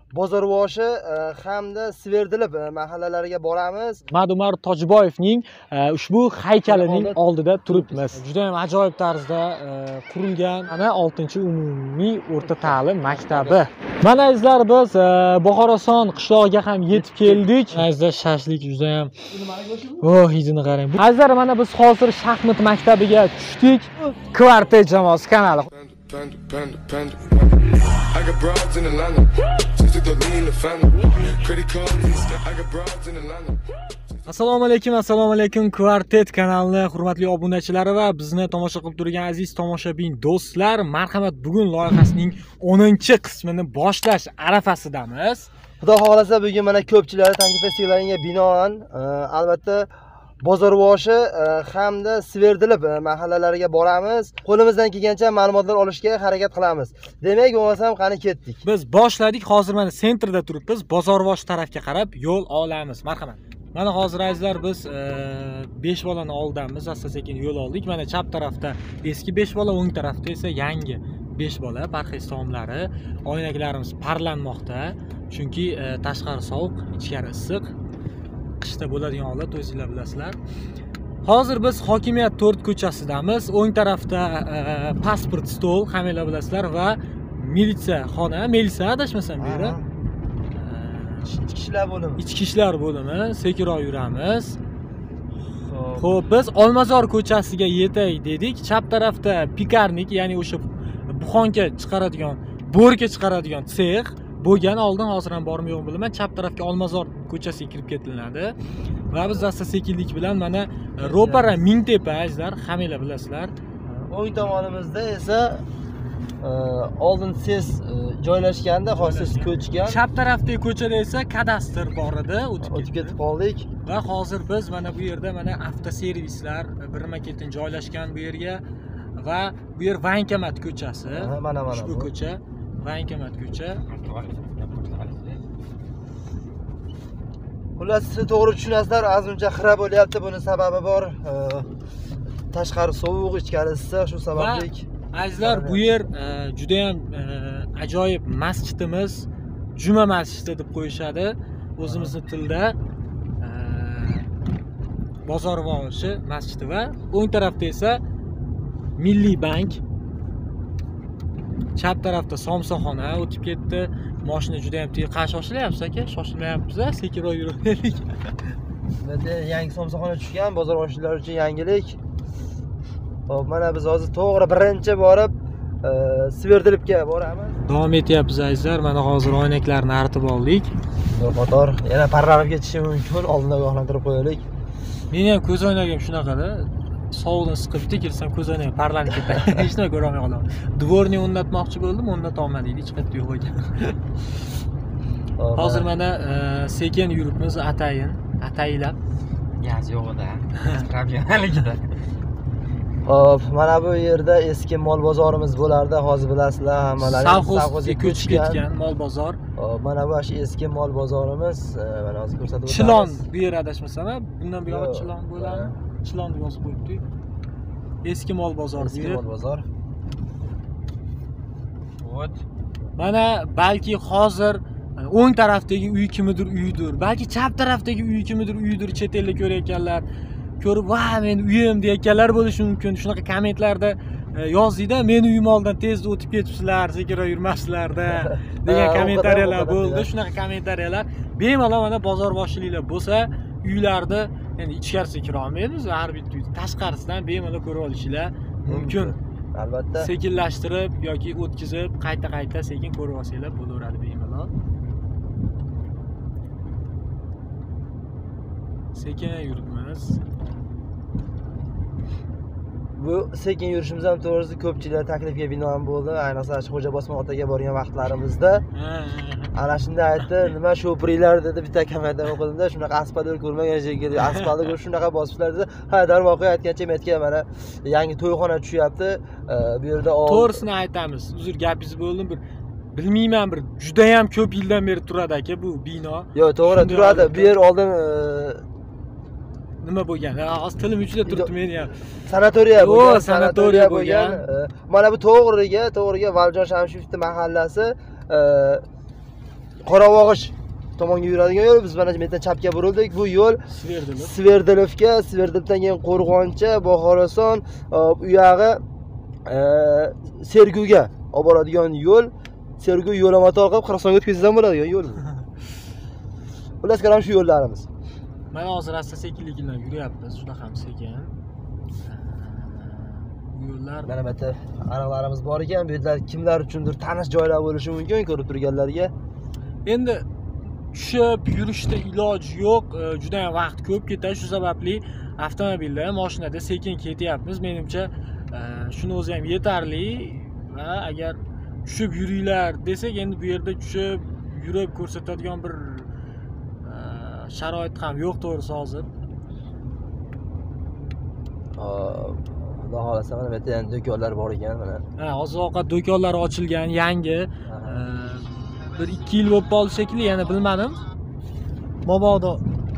Bozorboshi hamda Sverdilib mahallalariga boramiz. Madumar Tojiboyevning ushbu haykalining oldida turibmiz. Juda ham ajoyib tarzda qurilgan ana 6-umumiy o'rta ta'lim maktabi. Mana azizlar, biz Buxoroson qishlog'iga ham yetib keldik. Azizlar, shashlik juda ham hidini qarang. Azizlar, mana biz hozir shaxmat maktabiga tushdik. Kvartet jamoasi kanali. I got broads in Atlanta. Just to lean the family. Credit card, I got broads in Atlanta. Assalomu alaykum Kvartet kanalining hurmatli obunachilari va bizni tomosha qilib turgan aziz tomoshabin do'stlar, marhamat, bugun loyihasining 10-qismini boshlash arafasidamiz. Xudo xolasa bugun mana ko'pchilar taklif etganlarga binoan albatta Bozorboshi hamda Sverdilib mahallalariga boramiz. Qo'limizdan kelgancha ma'lumotlar olishga harakat qilamiz. Demak, bo'lmasam qani ketdik. Biz boshladik, hozir mana sentrda turibmiz. Bozorboshi tarafga qarab yo'l olamiz. Marhamat. Mana hozir azizlar, biz 5 bolani oldamiz, asta-sekin yo'l oldik. Mana chap tarafda eski 5 bola, o'ng tarafda esa yangi 5 bola, parhez tomlari, oynaklarimiz parlanmoqda. Chunki tashqari sovuq, ichkari issiq. Qishda bo'ladigan holat o'zingizlar bilasizlar. Hozir biz hokimiyat 4 ko'chasidamiz. O'ng tarafda pasport stol, hammanglar bilasizlar, va militsiya xona, militsiya adashmasam bu yerda. Ichki ishlar bo'limi. Ichki ishlar bo'limi, sekinroq yuramiz. Xo'p, biz Olmazor ko'chasiga yetay dedik. Chap tarafda pikarnik, ya'ni o'sha buxonka chiqaradigan, bo'rka chiqaradigan sex bo'lgan. Oldin hozir ham bormi yo'qmi bilmayman. Chap tarafga Olmazor ko'chasiga kirib ketiladi. Va biz asta-sekinlik bilan mana ro'para Mingtepa azizlar, hammanglar bilasizlar. O'ng tomonimizda esa oldin siz joylashganda hozir ko'chgan. Chap tarafdagi ko'chada esa kadastr bor edi, o'tib ketib qoldik. Va hozir biz mana bu yerda mana avtoservislar birma-ketin joylashgan bu yerga va bu yer Vankomat ko'chasi. Mana ushbu ko'cha Vankomat ko'cha. Xullas, siz to'g'ri tushunasizlar, azmuncha xira bo'lyapti. Buni sababi bor. Tashqari sovuq, ichkari issiq, shu sababli. Azizlar, bu yer juda ham ajoyib masjidimiz, Juma masjidi deb qo'yishadi o'zimizning tilda. Bozorboshi masjidi va o'ng tarafda esa Milliy bank. Chap tarafda somsaxona o'tib ketdi. Mashina juda ham tez. Qancha shoshilyapsiz aka? Shoshilmayapmiz, sekinroq yuraylik. Menda yangi somsaxona tushgan, bozorboshchilar uchun yangilik. Hop, mana biz hozir to'g'ri birinchi borib Sverdilibga boramiz. Davom etyapmiz azizlar. Mana hozir oynaklarni artib oldik. Qator yana parlanib ketishi mumkin. Oldindan ogohlantirib qo'yaylik. Meni ham ko'z oynagim shunaqada. Sovuqdan siqib tikirsam ko'z oynagim parlanib ketadi. Hech narsa ko'ra olmay qolaman. Dvorni o'rnatmoqchi bo'ldim, o'rnata olmadik, hech qayerda yo'q ekan. Hozir mana sekin yuribmiz, ataylab. Gaz yo'g'ida, problemaligida. Hop, mana bu yerda eski mol bozorimiz bo'lardi, hozir bilasizlar, hammalari savxozga ko'chib ketgan mol bozor. Hop, mana bu eski mol bozorimiz, mana hozir ko'rsatib o'tamiz. Chilon bu yer adashmasam, bundan buyog'i Chilon bo'ladi. Chilon deb yozib qo'yibdik. Eski mol bozor bu yer. Eski mol bozor. Vot. Mana balki hozir o'ng tarafdagi uy kimidir uydir, balki chap tarafdagi uy kimidir uydir, chet elda ko'rayotganlar. Ko'rib, "Va, men uyim" deyotganlar bo'lishi mumkin. Shunaqa kommentlarda yozingda, "Men uyim oldidan tezda o'tib ketibsizlar, sekinroq yurmabsizlar-da" degan kommentariyalar bo'ldi. Shunaqa kommentariyalar bemalol mana bozorboshchiliklar bo'lsa, uylarda endi ichkarisiga kira olmaymiz, har bitta uyni tashqarisidan bemalol ko'rib olishinglar mumkin. Albatta. Sekinlashtirib yoki o'tkazib, qayta sekin ko'rib olsanglar bo'laveradi bemalol. Sekin yuribmiz. Bu sekin yurishimiz ham to'g'risi ko'pchilik taklifga binoan bo'ldi. Ayniqsa Xo'jabosmon otaga borgan vaqtlarimizda. Ana shunda aytdi, "Nima sho'pringlar" dedi, bitta kommentda o'qidimda, "Shunaqa asfalt ko'rmagan shekilli, asfaltni ko'rib shunaqa bosiblar" dedi. Ha, darvoqe aytgancha metga mana yangi to'yxona tushyapti. Bu yerda to'g'risini aytamiz. Uzr, gapingizni bo'ldim, bilmayman, juda ham ko'p yildan beri turadi aka bu bino. Yo'q, to'g'ri turadi. Bu yer oldin nima bo'lgan? Hozir tilim uchida turibdi meni ham. Sanatoriya bo'lgan, sanatoriya bo'lgan. Mana bu to'g'riga Valijon Shamshievning mahallasi Qoravog'ish tomonga yuradigan yo'l. Biz mana bu yerdan chapga burildik. Bu yo'l Sverdilovga, Sverdilovdan keyin Qo'rg'oncha, Buxoroson, u yog'i Serguga olib boradigan yo'l. Sergu yo'lamati orqali Qirg'izistonga o'tkazsam bo'ladigan yo'l. Xullas qaram shu yo'llarimiz. Mana hozir asta-sekinlik bilan yuryapmiz, juda ham sekin. Yo'llar Mana bu yerda ariqlarimiz bor ekan. Bu yerlar kimlar uchundir tanish joylar bo'lishi mumkin ko'rib turganlarga. endi tushib yurishda iloji yo'q, juda ham vaqt ko'p ketadi. Shu sababli avtomobilda, mashinada sekin ketyapmiz. Menimcha shuni o'zi ham yetarli va agar tushib yuringlar desak, endi bu yerda tushib yurib ko'rsatadigan bir sharoit ham yo'q to'g'risi hozir. Xudo xolasa mana bu yerda ham do'konlar bor ekan mana. Hozir ovqat do'konlari ochilgan, yangi. Bir 2 yil bo'lib qoldi shekilli, yana bilmadim. Mobodo.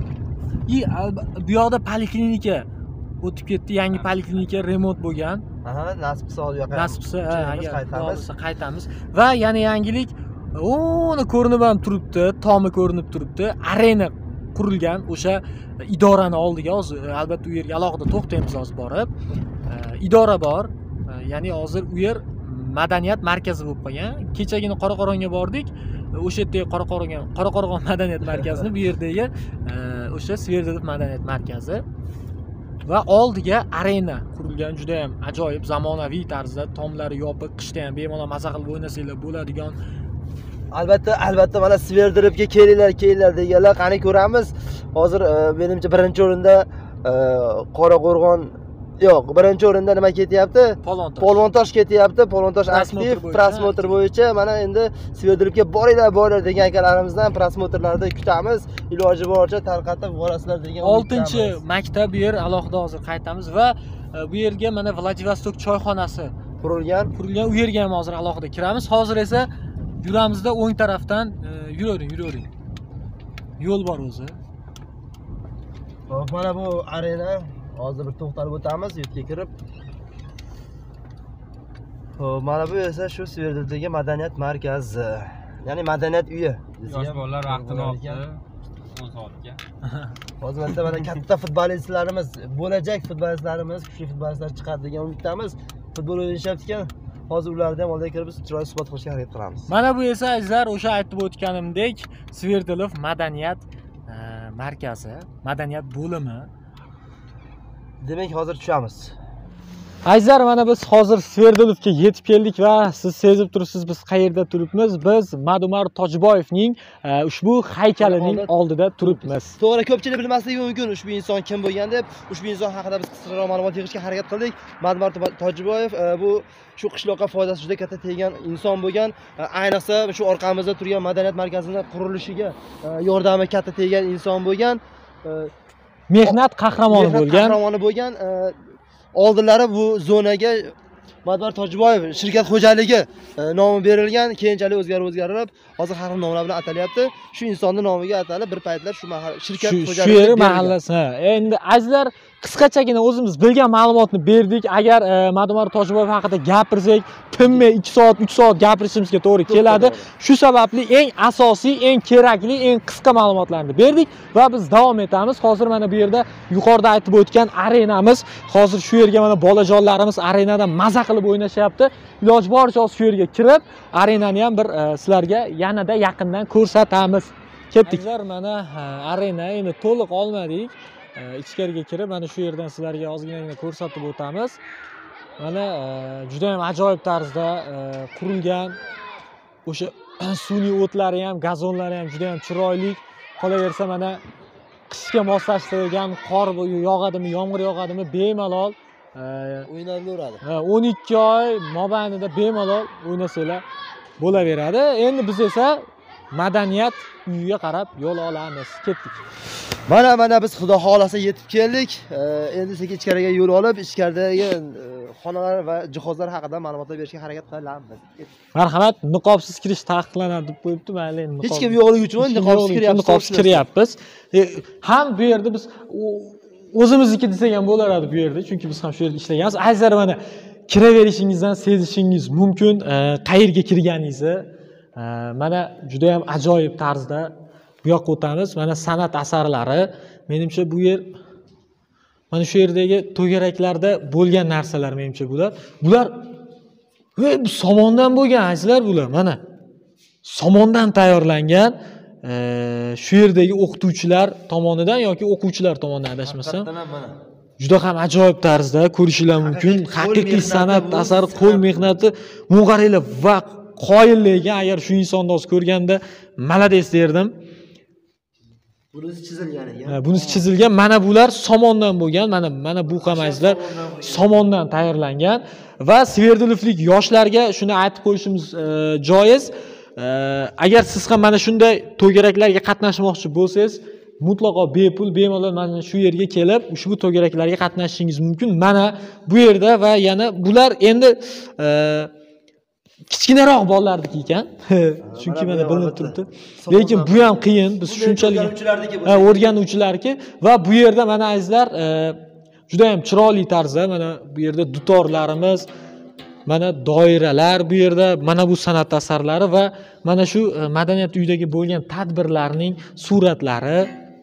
Bu yoqda poliklinika o'tib ketdi, yangi poliklinika remont bo'lgan. Nasib qilsa u yoqqa. Nasib qilsa, qaytamiz. Va yana yangilik, o'ni ko'rinib ham turibdi, tomi ko'rinib turibdi. Arena qurilgan o'sha idorani oldiga. Hozir albatta u yerga alohida to'xtaymiz hozir borib. Idora bor. Ya'ni hozir u yer madaniyat markazi bo'lib qolgan. Kechagina Qoraqo'rg'onga bordik. O'sha yerdagi Qoraqo'rg'on madaniyat markazini bu yerdagi o'sha Sverdilov madaniyat markazi va oldiga arena qurilgan, juda ham ajoyib zamonaviy tarzda, tomlari yopiq, qishda ham bemalol maza qilib o'ynasanglar bo'ladigan. Albatta mana Sverdilovga kelinglar deganlar, qani ko'ramiz. Hozir menimcha birinchi o'rinda Qoraqo'rg'on yo'q, birinchi o'rinda nima ketyapti? Polvontosh ketyapti. Polvontosh aktiv prosmotr bo'yicha. Mana endi Sverdilovga boringlar degan akalarimizdan prosmotrlarda kutamiz. Iloji boricha tarqatib borasizlar degan. 6-maktab bu yer alohida hozir qaytamiz va bu yerga mana Vladivostok choyxonasi qurilgan. U yerga ham hozir alohida kiramiz. Hozir esa yuramizda o'ng tarafdan yuravering. Yo'l bor o'zi. Hop, mana bu arena. Hozir bir to'xtalib o'tamiz, yurtga kirib. Xo'p, mana bu esa shu Sverdildagi madaniyat markazi. Ya'ni madaniyat uyi. Yosh bolalar vaqtini oldi. O'z oldiga. Hozir mana katta futbolistlarimiz, bo'lajak futbolistlarimiz, kuchli futbolistlar chiqadi degan umiddamiz. Futbol o'ynashyapti ekan. Hozir ularni ham oldiga kirib chiroyli suhbat qilishga harakat qilamiz. Mana bu esa azizlar, o'sha aytib o'tganimdek, Sverdilov madaniyat markazi, madaniyat bo'limi. Demak, hozir tushamiz. Azizlar, mana biz hozir Sverdilovga yetib keldik va siz sezib turibsiz biz qayerda turibmiz? Biz Madumar Tojiboyevning ushbu haykalining oldida turibmiz. To'g'ri, ko'pchilik bilmasligi mumkin ushbu inson kim bo'lgan deb. Ushbu inson haqida biz qisqaroq ma'lumot yig'ishga harakat qildik. Madumar Tojiboyev bu shu qishloqqa foydasi juda katta tegan inson bo'lgan. Ayniqsa shu orqamizda turgan madaniyat markazining qurilishiga yordami katta tegan inson bo'lgan. Mehnat qahramoni bo'lgan. Oldinlari bu zonaga Madumar Tojiboyev shirkat xo'jaligi nomi berilgan, keyinchalik o'zgarib, hozir har xil nomlar bilan atalyapti. Shu insonning nomiga atalib bir paytlar shu shirkat xo'jaligi. Shu yer mahallasi. Endi azizlar, qisqachagina o'zimiz bilgan ma'lumotni berdik. Agar Madumar Tojiboyev haqida gapirsak, tinmay 2 soat, 3 soat gapirishimizga to'g'ri keladi. Shu sababli eng asosiy, eng kerakli, eng qisqa ma'lumotlarni berdik va biz davom etamiz. Hozir mana bu yerda yuqorida aytib o'tgan arenamiz. Hozir shu yerga mana bolajonlarimiz arenada maza qilib o'ynashyapti. Iloji boricha shu yerga kirib, arenani ham bir sizlarga yanada yaqindan ko'rsatamiz. Ketdik. Azizlar, mana arena endi to'liq olmadik. Ichkariga kirib, mana shu yerdan sizlarga ozginagina ko'rsatib o'tamiz. Mana juda ham ajoyib tarzda qurilgan. O'sha sun'iy o'tlari ham, gazonlari ham juda ham chiroyli. Qolaversa mana qishga moslashtirilgan qor yog'adimi, yomg'ir yog'adimi bemalol o'ynalaveradi. 12 oy mobaynida bemalol o'ynasanglar bo'laveradi. Endi biz esa madaniyat uyiga qarab yo'l olamiz. Ketdik. Mana biz xudo xolasa yetib keldik. Endi sekin ichkariga yo'l olib, ichkaridagi xonalar va jihozlar haqida ma'lumotlar berishga harakat qilamiz. Marhamat, niqobsiz kirish taqiqlanadi deb qo'yibdi. Mayli, endi hech kim yo'qligi uchun niqobsiz kiryapmiz. Ham bu yerda biz o'zimizniki desak ham bo'laradi bu yerda, chunki biz ham shu yerda ishlaganmiz. Azizlar, mana kiraverishingizdan sezishingiz mumkin qayerga kirganingizni. Mana juda ham ajoyib tarzda bu yoqqa o'tamiz. Mana san'at asarlari. Menimcha bu yer mana shu yerdagi to'garaklarda bo'lgan narsalar menimcha bular. Bular bu somondan bo'lgan azizlar bular. Mana somondan tayyorlangan shu yerdagi o'qituvchilar tomonidan yoki o'quvchilar tomonidan adashmasam. Juda ham ajoyib tarzda ko'rishingiz mumkin. Haqiqiy san'at asari, qo'l mehnati, mug'ariylar va qoyilligiga agar shu insonni hozir ko'rganda malades derdim. Bunisi chizilgan ekan. Bunisi chizilgan. Mana bular somondan bo'lgan. Mana bu ham azizlar somondan tayyorlangan va Sverdilovlik yoshlarga shuni aytib qo'yishimiz joiz. Agar siz ham mana shunday to'garaklarga qatnashmoqchi bo'lsangiz, mutlaqo bepul, bemalol mana shu yerga kelib, ushbu to'garaklarga qatnashishingiz mumkin. Mana bu yerda va yana bular endi kichkinaroq bolalarniki ekan. Chunki mana bilinib turibdi. Lekin bu ham qiyin. Biz shunchalik o'rganuvchilarki va bu yerda mana azizlar juda ham chiroyli tarzda mana bu yerda dutorlarimiz, mana doiralar bu yerda, mana bu san'at asarlari va mana shu madaniyat uyidagi bo'lgan tadbirlarning suratlari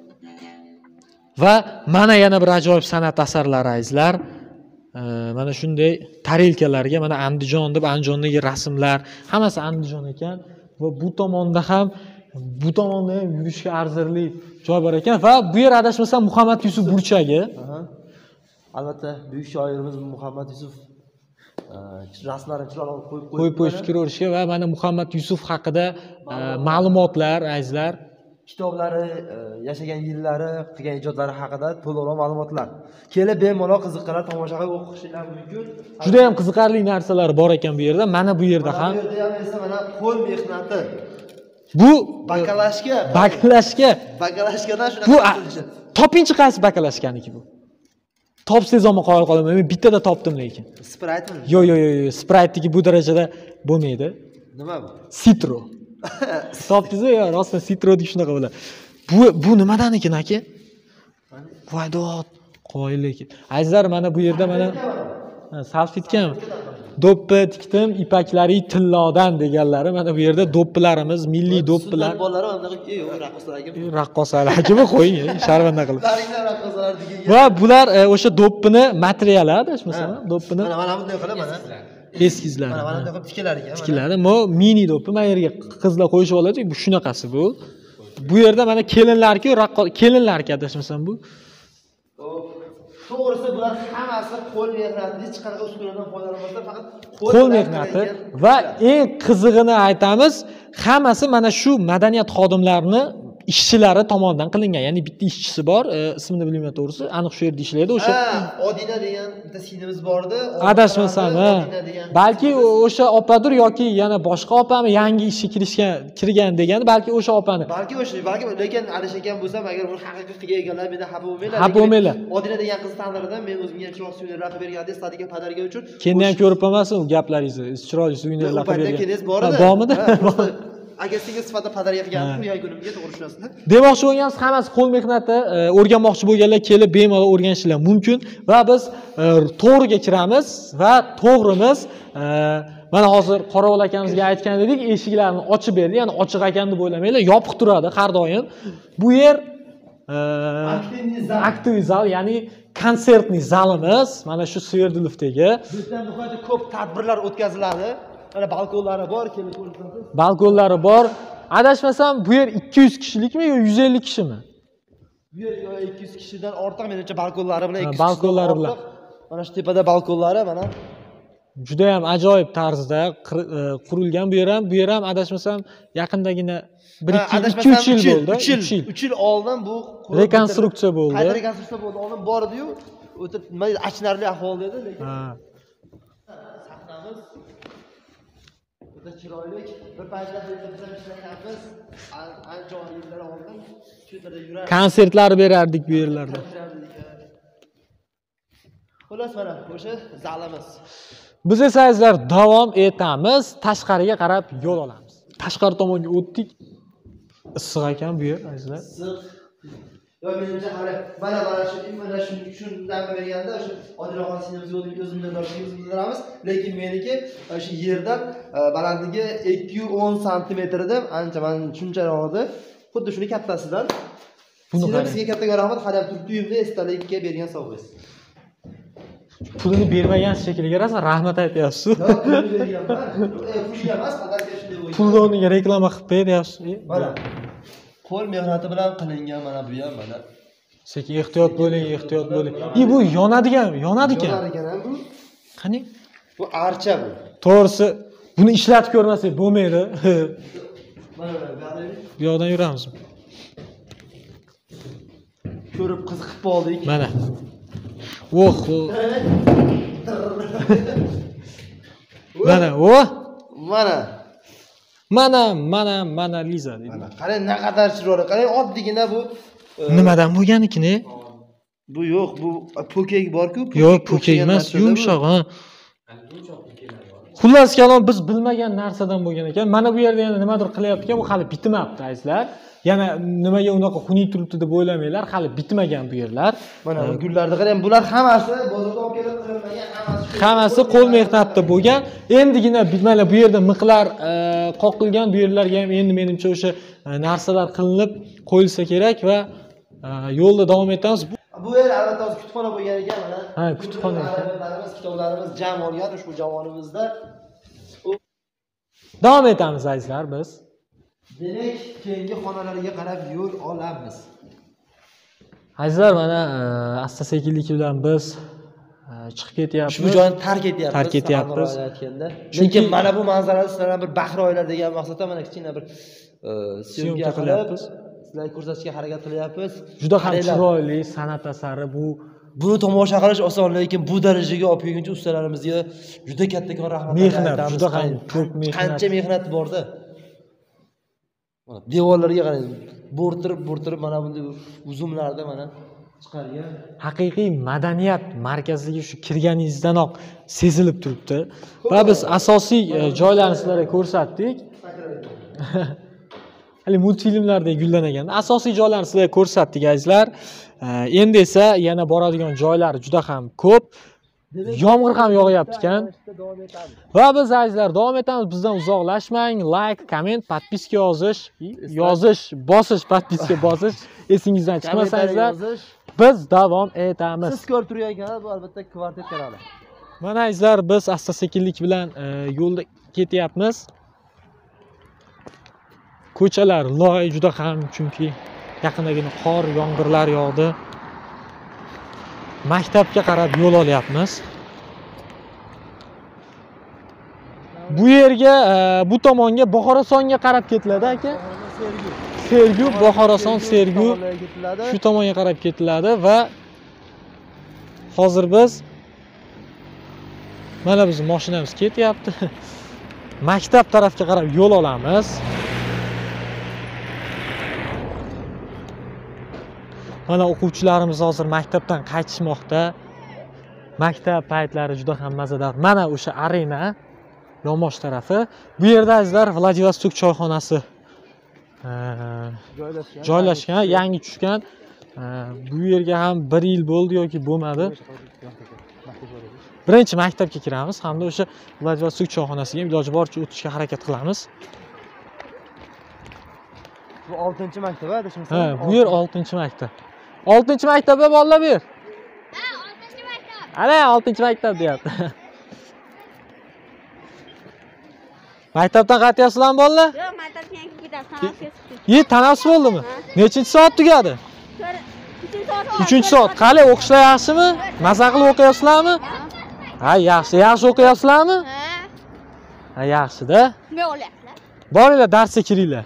va mana yana bir ajoyib san'at asarlari azizlar. Mana shunday tarelkalarga mana Andijon deb Andijondagi rasmlar, hammasi Andijon ekan va bu tomonda ham yurishga arzirli joy bor ekan va bu yer adashmasam Muhammad Yusuf burchagi. Albatta buyuk shoirimiz Muhammad Yusuf rasmlarini chiroyli qo'yib qo'yish fikr o'rishga va mana Muhammad Yusuf haqida ma'lumotlar azizlar, kitoblari, yashagan yillari, qilgan ijodlari haqida to'liq ma'lumotlar. Kelib bemalol qiziqqanlar tomosha qilib o'qishingiz mumkin. Juda ham qiziqarli narsalar bor ekan bu yerda. Mana bu yerda ham. Bu yerda ham esa mana qo'l mehnati. Bu bakalashkadan shunaqa. Bu topinchi qaysi bakalashkaniki bu? Topsangiz ham qo'yib qolaman. Men bittada topdim lekin. Sprite'mi? Yo'q, Sprite'niki bu darajada bo'lmaydi. Nima bu? Citro. Topdingiz-ku, yo, rostdan Citro deb shunaqa bo'ladi. Bu nimadan ekan aka? Voydod, qo'ylik. Azizlar, mana bu yerda mana salfetkam. Do'ppi tikdim, ipaklari tillodan deganlari. Mana bu yerda do'ppilarimiz, milliy do'ppilar. Bolalar bunaqa raqqosalar ekan. Raqqosalar akimi qo'ying, sharmanda qilib. Va bular o'sha do'ppini materiali adashmasam, do'ppini. Mana bunday qilib mana eskizlar. Mana bunday qilib tikilar ekan. Tikiladi. Mo mini do'ppi, mana yerga qizlar qo'yishib oladi. Bu shunaqasi bu. Bu yerda mana kelinlarki, kelinlarga adashmasam bu. To'g'risi bular hammasi qo'l mehnati, hech qanaqa uskunadan foydalanmasdan faqat qo'l mehnati va eng qizig'ini aytamiz, hammasi mana shu madaniyat xodimlarini ishchilari tomonidan qilingan. Ya'ni bitta ishchisi bor, ismini bilmayman to'g'risi, aniq shu yerda ishlaydi. O'sha Odina degan bitta singlimiz bordi. Adashmasam, balki o'sha opadir yoki yana boshqa opami yangi ishga kirgan degani, balki o'sha opani. Balki lekin adashgan bo'lsam, agar buni haqiqiy qilgan ekanlar menda xafa bo'lmaylar. Xafa bo'lmaylar. Odina degan qiz tandirdim, men o'zimga chiroq suvenirlar qilib berganda, stadiga padarga uchun. Keyin ham ko'rib olmasin u gaplaringizni, chiroyli suvenirlar qilib bergan. Kelingiz bor edi. Bormidi? Agasingga sifatida padarga qilgandim, bu yakunimga to'g'ri tushunasizlar. Demoqchi bo'lganimiz hammasi qo'l mehnati, o'rganmoqchi bo'lganlar kelib bemalol o'rganishlari mumkin va biz to'g'riga kiramiz va to'g'rimiz mana hozir Qorovul akamizga aytgan edik, eshiklarni ochib berdi, ya'ni ochiq ekan deb o'ylamanglar, yopiq turadi har doim. Bu yer aktiv zal, ya'ni konsertni zalimiz, mana shu Sverdilovdagi. Bizda nihoyatda ko'p tadbirlar o'tkaziladi. Mana balkonlari bor, kelib ko'rsangiz. Balkonlari bor. Adashmasam bu yer 200 kishilikmi yo 150 kishimi? Bu yer 200 kishidan ortiq, menimcha balkonlari bilan 200 balkonlari bilan. Mana shu tepada balkonlari mana. Juda ham ajoyib tarzda qurilgan bu yer ham adashmasam yaqindagina 1-2 yil bo'ldi. 3 yil oldin bu rekonstruksiya bo'ldi. Qayta rekonstruksiya bo'ldi. Oldin bor edi-yu, o'ta nima deydi, achinarli ahvolda edi, lekin sahnamiz o'ta chiroyli. Bir paytlar biz ishlaganmiz, ancha yillar oldin shu yerda yurardik. Konsertlar berardik bu yerlarda. Xolos, mana o'sha zalimiz. Biz esa sizlar davom etamiz, tashqariga qarab yo'l olamiz. Tashqari tomonga o'tdik. Issiq ekan bu yer, azizlar. Issiq. Yo menimcha hali mana shundan berganda o'sha Odilxon sinimiz o'zimizdan o'zimiz lekin meniki o'sha yerdan balandligi 210 sm edi. Ancha mana shuncharoq edi. Xuddi shuni kattasidan. Buni sizga kattaga rahmat, hali turtuyimda esdalikka bergan sovg'angiz. Pulini bermagan shekilli rasan rahmat aytyapsiz. Yo'q, pulni berganman. Pul emas, qadariga shunday bo'lgan. Pulni o'rniga reklama qilib beryapsiz. Mana qo'l mehnati bilan qilingan mana bu ham mana. Sekin ehtiyot bo'ling, ehtiyot bo'ling. Bu yonadigan ekan. Yonadigan bu. Qani? Bu archa bu. To'g'risi, buni ishlatib ko'rmasak bo'lmaydi. Mana bu yoqdan yuramiz. Ko'rib qiziqib qoldik. Mana. Oh. Mana, mana Liza. Mana, qarang naqadar chiroyli. Qarang oddiygina bu nimadan bo'lgan-ekan? Bu yo'q, bu po'kak bor-ku. Yo'q, po'kak emas, yumshoq, ha. Xullas kalom biz bilmagan narsadan bo'lgan ekan. Mana bu yerda yana nimadir qilyapti-ku, bu hali bitmabdi, azizlar. Yana nimaga unaqa xunuk turibdi deb o'ylamanglar, hali bitmagan bu yerlar. Mana bu gullarni qarang, bular hammasi bozordan olib kelib qilinmagan, hammasi qo'l mehnatda bo'lgan. Endigina mana bu yerda miqlar qoqilgan, bu yerlarga ham endi menimcha o'sha narsalar qilinib qo'yilsa kerak va yo'lda davom etamiz. Bu yer albatta hozir kutubxona bo'lgan ekan mana. Ha, kutubxona. Kitoblarimiz jam olgan ushbu javonimizda. Davom etamiz azizlar biz. Demak, keyingi xonalarga qarab yo'l olamiz. Azizlar, mana asta-sekinlik bilan biz chiqib ketyapmiz. Ushbu joyni tark etyapmiz. Tark etyapmiz. Chunki mana bu manzarani sizlarga bir bahroylar degan maqsadda mana kichkina bir syomka qilyapmiz. Sizlarga ko'rsatishga harakat qilyapmiz. Juda ham chiroyli san'at asari bu. Buni tomosha qilish oson, lekin bu darajaga olib kelguncha ustalarimizga juda kattakon rahmat aytamiz. Juda ham ko'p mehnat. Qancha mehnat borda. Mana devorlarga qarang, bo'rtirib mana bunday uzumlarda mana chiqargan. Haqiqiy madaniyat markaziga shu kirganingizdanoq sezilib turibdi. Va biz asosiy joylarni sizlarga ko'rsatdik. Hali multfilmlardek gullanagan asosiy joylarni sizlarga ko'rsatdik azizlar. Endi esa yana boradigan joylar juda ham ko'p. Yomg'ir ham yog'yapti ekan. Va biz azizlar davom etamiz. Bizdan uzoqlashmang. Like, komment, podpiska bosish, podpiska bosish esingizdan chiqmasin azizlar. Biz davom etamiz. Siz ko'rib turgan kanal bu albatta Kvartet kanali. Mana azizlar, biz asta-sekinlik bilan yo'lda ketyapmiz. Ko'chalar loy juda ham, chunki yaqindagina qor, yomg'irlar yog'di. Maktabga qarab yo'l olyapmiz. Bu yerga, bu tomonga Buxorosonga qarab ketiladi aka. Sergu, Buxoroson, Sergu shu tomonga qarab ketiladi va hozir biz mana bizning mashinamiz ketyapti. Maktab tarafga qarab yo'l olamiz. Mana o'quvchilarimiz hozir maktabdan qaytishmoqda. Maktab paytlari juda ham mazador. Mana o'sha arena yonbosh tarafi. Bu yerda azizlar Vladivostok choyxonasi joylashgan, yangi tushgan. Bu yerga ham 1 yil bo'ldi yoki bo'lmadi. Birinchi maktabga kiramiz hamda o'sha Vladivostok choyxonasiga iloji boricha o'tishga harakat qilamiz. Bu 6-maktab adashmasam. Ha, bu yer 6-maktab. 6-maktabga bolalar bu yer. Ha, 6-maktab. Ana 6-maktab deyapti. Maktabdan qaytyapsizlarmi bolalar? Yo'q, maktabga yangi ketamiz. Tanaffus bo'ldimi? Nechinchi soat tugadi? 3-soat. 3-soat. Qani o'qishlar yaxshimi? Maza qilib o'qiyapsizlarmi? Ha, yaxshi o'qiyapsizlarmi? Ha, yaxshi-da. Nima o'qiyapsizlar? Boringlar, darsga kiringlar.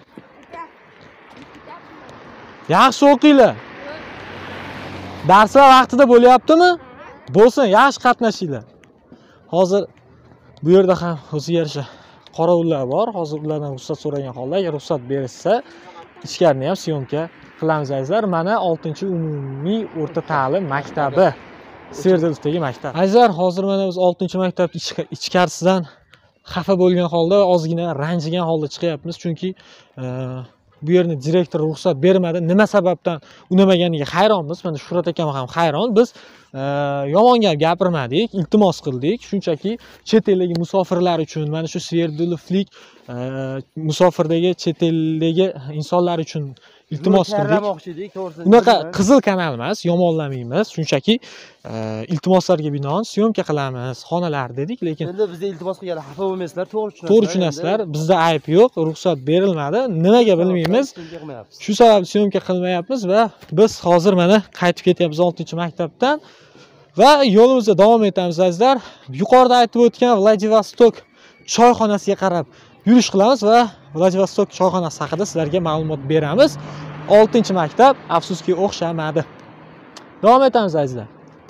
Yaxshi o'qinglar. Darslar vaqtida bo'lyaptimi? Bo'lsin, yaxshi qatnashinglar. Hozir bu yerda ham o'ziga yarasha qorovullar bor. Hozir ulardan ruxsat so'ragan holda, agar ruxsat berishsa, ichkarini ham syomka qilamiz azizlar. Mana 6-umumiy o'rta ta'lim maktabi. Serdildagi maktab. Azizlar, hozir mana biz 6-maktab ichkarisidan xafa bo'lgan holda, ozgina ranjigan holda chiqyapmiz, chunki bu yerni direktor ruxsat bermadi. Nima sababdan unamaganiga hayronmiz. Mana Shuhrat akam ham hayron. Biz yomon gap gapirmadik, iltimos qildik. Shunchaki chet eldagi musofirlar uchun, mana shu Sverdlovlik musofirdagi chet eldagi insonlar uchun iltimos qildik. Unaqa qizil kanal emas, yomonlamaymiz. Shunchaki iltimoslarga binoan syomka qilamiz, xonalar dedik, lekin endi bizga iltimos qilganlar xafa bo'lmaysizlar, to'g'ri tushunasizlar. Bizda ayb yo'q, ruxsat berilmadi. Nimaga bilmaymiz. Shu sabab syomka qilmayapmiz va biz hozir mana qaytib ketyapmiz 6-maktabdan va yo'limizda davom etamiz azizlar. Yuqorida aytib o'tgan Vladivostok choyxonasiga qarab yurish qilamiz va Vladivostok choyxonasi haqida sizlarga ma'lumot beramiz. 6-maktab afsuski o'xshamadi. Davom etamiz azizlar.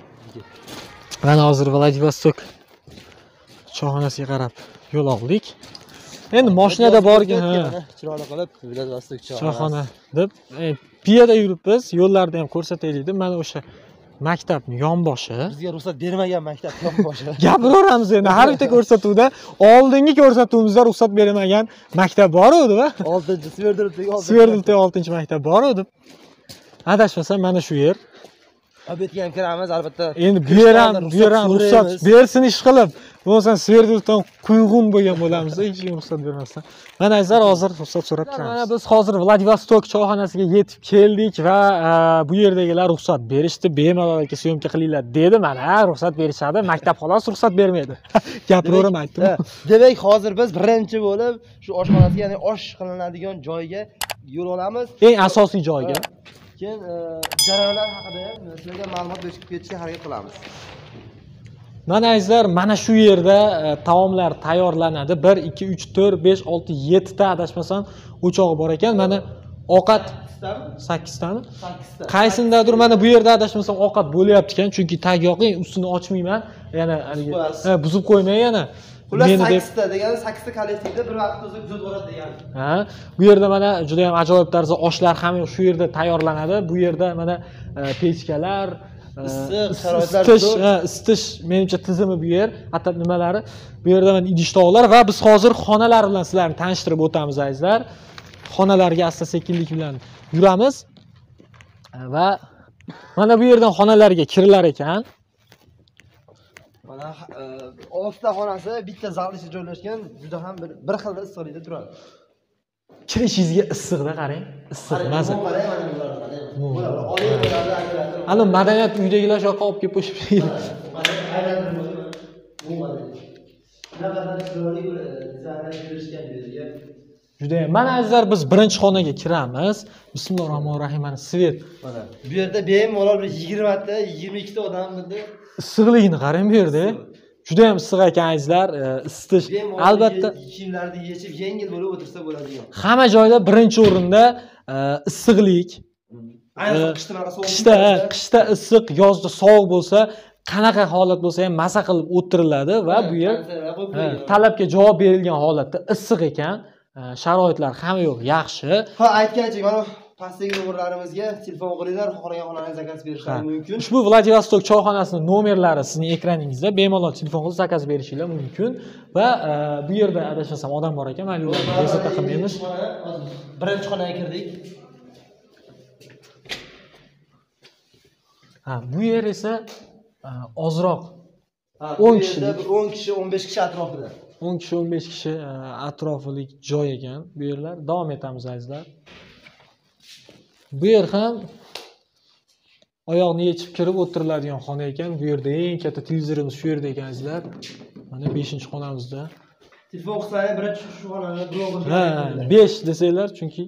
Mana hozir Vladivostok choyxonasiga qarab yo'l oldik. Endi mashinada borgan, chiroyli qilib Vladivostok choyxona deb piyoda yuribmiz. Yo'llarni ham ko'rsataylik deb. Mana o'sha maktabning yonboshi. Bizga ruxsat bermagan maktab yonboshi. Gapiraveramiz endi har bitta ko'rsatuvda oldingi ko'rsatuvimizda ruxsat bermagan maktab bor edi va 6-Sverdlovdagi 6-maktab bor edi. Adashmasam mana shu yer. Obetga ham kiramiz albatta. Endi bu yer ham ruxsat bersin ish qilib. Bo'lmasa Sverdlovdan quygun bo'lgan bo'lamiz, hech kim ruxsat bermasdan. Mana azizlar hozir ruxsat so'rab turamiz. Mana biz hozir Vladivostok choyxonasiga yetib keldik va bu yerdagilar ruxsat berishdi, bemalol aka syomka qilinglar dedi. Mana ruxsat berishadi, maktab xolos ruxsat bermaydi. Gapiraveraman aytdim. Demak, hozir biz birinchi bo'lib shu oshxonasiga, ya'ni osh qilinadigan joyga yo'l olamiz. Eng asosiy joyga. Keyin jarayonlar haqida ham sizlarga ma'lumot berib ketishga harakat qilamiz. Mana azizlar, mana shu yerda taomlar tayyorlanadi. 1 2 3 4 5 6 7 ta adashmasam o'chog'i bor ekan. Mana ovqat 8 tami? 8 ta. Qaysindadir mana bu yerda adashmasam ovqat bo'lyapti ekan, chunki tag yoqing ustini ochmayman. Yana buzib qo'ymay yana. Xullas 8 ta degani 8 ta kollektivda bir vaqtda o'zi buzib boradi degani. Ha, bu yerda mana juda ham ajoyib tarzda oshlar ham shu yerda tayyorlanadi. Bu yerda mana pechkalar, isitish menimcha tizimi bu yer, hatto nimalari. Bu yerda mana idish-tovoqlar va biz hozir xonalar bilan sizlarni tanishtirib o'tamiz azizlar. Xonalarga asta-sekinlik bilan yuramiz va mana bu yerdan xonalarga kirilar ekan. Mana 6 ta xonasi bitta zal ichida joylashgan, juda ham bir xil issiqlikda turadi. Kirishingizga issiqda qarang, issiq maza. Hali madaniyat uydagilar shu yoqqa olib kelib qo'shib qo'ydi. Juda ham. Mana azizlar biz birinchi xonaga kiramiz. Bismillahirrohmanirrohim. Mana svet. Mana bu yerda bemalol bir 20 ta, 22 ta odam bunda issiqligini qarang bu yerda. Juda ham issiq ekan azizlar, isitish. Albatta kiyimlarni yechib yengil bo'lib o'tirsa bo'ladigan. Hamma joyda birinchi o'rinda issiqlik. Qishda issiq, yozda sovuq bo'lsa, qanaqa holat bo'lsa ham maza qilib o'tiriladi va bu yer talabga javob berilgan holatda issiq ekan. Sharoitlar hamma yo'q yaxshi. Ha, aytgancha mana pastdagi nomerlarimizga telefon qilinglar, xohlagan xonalarni zakaz berishlari mumkin. Ushbu Vladivostok choyxonasining nomerlari sizning ekraningizda, bemalol telefon qilib zakaz berishingiz mumkin va bu yerda adashmasam odam bor ekan, mana ularni bezovta qilmaymiz. Birinchi xonaga kirdik. Ha, bu yer esa ozroq 10 kishi, 10 kishi, 15 kishi atrofida. 10 kishi, 15 kishi atrofilik joy ekan bu yerlar. Davom etamiz azizlar. Bu yer ham oyoqni yechib kirib o'tiriladigan xona ekan. Bu yerda eng katta televizorimiz shu yerda ekan azizlar. Mana 5-xonamizda. Telefon qilsanglar birinchi shu xonani blogini. Ha, 5 desanglar chunki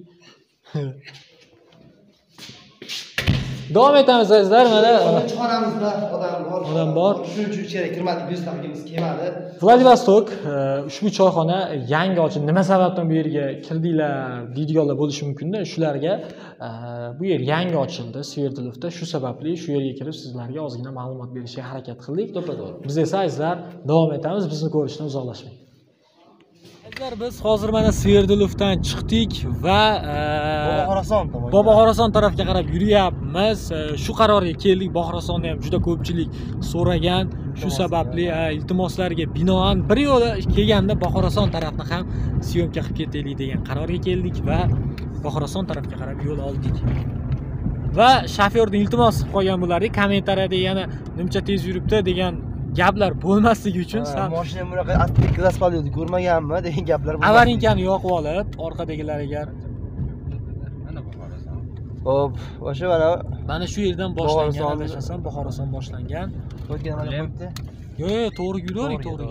davom etamiz azizlar. Mana xonamizda odam bor. Shuning uchun ichkariga kirmadik, biz taqimiz kelmadi. Vladivostok ushbu choyxona yangi ochildi. Nima sababdan bu yerga kirdinglar deydiganlar bo'lishi mumkin-da. Shularga bu yer yangi ochildi Sverdlovda. Shu sababli shu yerga kirib sizlarga ozgina ma'lumot berishga harakat qildik. To'g'ri. Biz esa azizlar davom etamiz. Bizni ko'rishdan uzoqlashmang. Biz hozir mana Sverdlovdan chiqdik va Boboxorason tarafga qarab yuryapmiz. Shu qarorga keldik. Boxorasonni ham juda ko'pchilik so'ragan. Shu sababli iltimoslarga binoan bir yo'la kelganda Boxorason tarafni ham syomka qilib ketaylik degan qarorga keldik va Buxoroson tarafga qarab yo'l oldik. Va shofyorning iltimos qilib qolgan bo'lardik, kommentariyada yana nimcha tez yuribdi degan gaplar bo'lmasligi uchun mashina bunaqa atlik gaspaliydi ko'rmaganmi degan gaplar bo'ldi. avarinkani yoqib olib, orqadagilar agar Mana Buxoroson. Hop, o'sha mana shu yerdan boshlangan, adashmasam Buxoroson boshlangan. o'tgan mana qo'yibdi. Yo'q, to'g'ri yuravering, to'g'ri.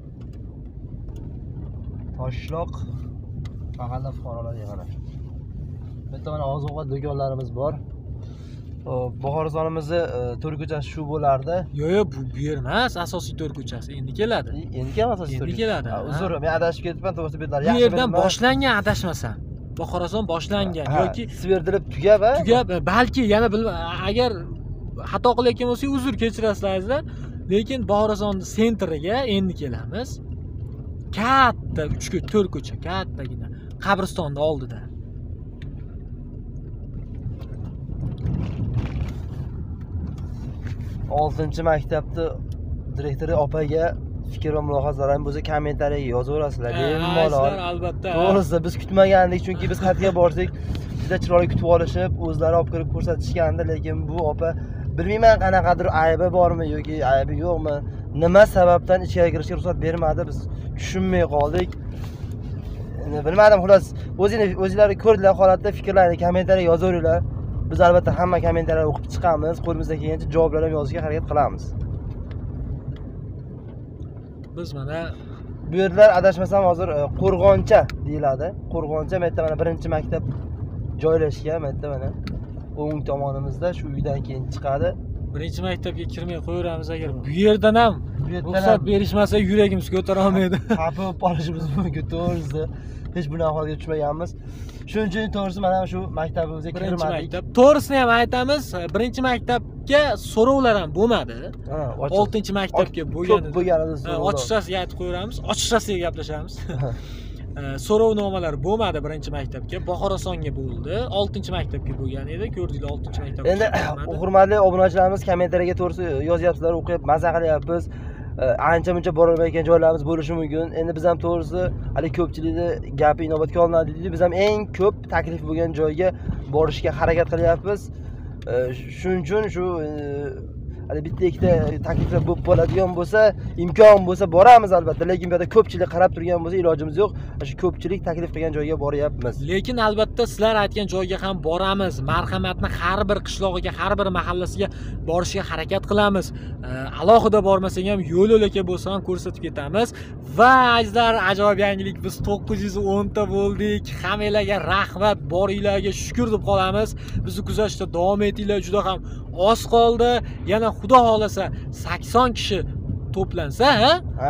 Toshloq mahalla fuqarolar yig'ini. Bu yerda mana oziq-ovqat do'konlarimiz bor. Buxoristonimizni to'r ko'chasi shu bo'lardi. Yo'q, bu yer emas, asosiy to'r ko'chasi. Endi keladi. Endi kelmasa Endi keladi. Uzr, men adashib ketibman, to'g'risi bu yerlar Bu yerdan boshlangan, adashmasam. Buxoroson boshlangan yoki sverdirib tugab, balki yana agar xato qilayotgan bo'lsak, uzr kechirasizlar. Lekin Buxoroson sentriga endi kelamiz. Katta 3-4 ko'cha, kattagina qabristonni oldida. Oltinchi maktabni direktori opaga fikr va mulohazalaringiz bo'lsa kommentariyaga yozaverasizlar. Bemalol. Albatta. To'g'risi biz kutmagandik, chunki biz qayerga borsak juda chiroyli kutib olishib, o'zlari olib kirib ko'rsatishgandi, lekin bu opa bilmayman qanaqadir aybi bormi yoki aybi yo'qmi, nima sababdan ichkariga kirishga ruxsat bermadi, biz tushunmay qoldik. Bilmadim, xolos o'zinglar ko'rdilar holatda fikrlaringizni kommentariyaga yozaveringlar. Biz albatta hamma kommentariyalarni o'qib chiqamiz, qo'limizdan kelgancha javoblarni yozishga harakat qilamiz. Biz mana bu yerlar adashmasam hozir Qo'rg'oncha deyiladi. Qo'rg'oncha men mana birinchi maktab joylashgan, men mana o'ng tomonimizda shu uydan keyin chiqadi. Birinchi maktabga kirmay qo'yaveramiz agar bu yerdan ham ruxsat berishmasa yuragimiz ko'tara olmaydi. Xafa qolishimiz mumkin, to'g'risi. Hech bunaqa holga tushmaganmiz. Shuning uchun to'g'risi mana shu maktabimizga kirmadik. To'g'risini ham aytamiz, birinchi maktabga so'rovlar ham bo'lmadi. 6-maktabga bo'lganida ochiqchasiga aytib qo'yamiz, ochiqchasiga gaplashamiz. So'rovnomalar bo'lmadi birinchi maktabga, Buxorosonga bo'ldi. 6-maktabga bo'lgan edi, ko'rdinglar 6-maktabga. Endi hurmatli obunachilarimiz kommentariyaga to'g'risi yozyapsizlar, o'qib maza qilyapmiz. Ancha-muncha borolmayotgan joylarimiz bo'lishi mumkin. Endi biz ham to'g'risi hali ko'pchilikni gapi inobatga olinadi deydi. Biz ham eng ko'p taklif bo'lgan joyga borishga harakat qilyapmiz. Shuning uchun shu hali bitta-ikkita takliflar bo'lib qoladigan bo'lsa, imkon bo'lsa boramiz albatta, lekin bu yerda ko'pchilik qarab turgan bo'lsa ilojimiz yo'q. Shu ko'pchilik taklif qilgan joyga boryapmiz. Lekin albatta sizlar aytgan joyga ham boramiz. Marhamatni har bir qishlog'iga, har bir mahallasiga borishga harakat qilamiz. Alohida bormasak ham yo'l-yo'laka bo'lsa ham ko'rsatib ketamiz. Va azizlar, ajoyib yangilik, biz 910 ta bo'ldik. Hammalarga rahmat, boringlarga shukr deb qolamiz. Bizni kuzatishda davom etinglar, juda ham oz qoldi. Yana xudo xolasa 80 kishi to'plansa, ha?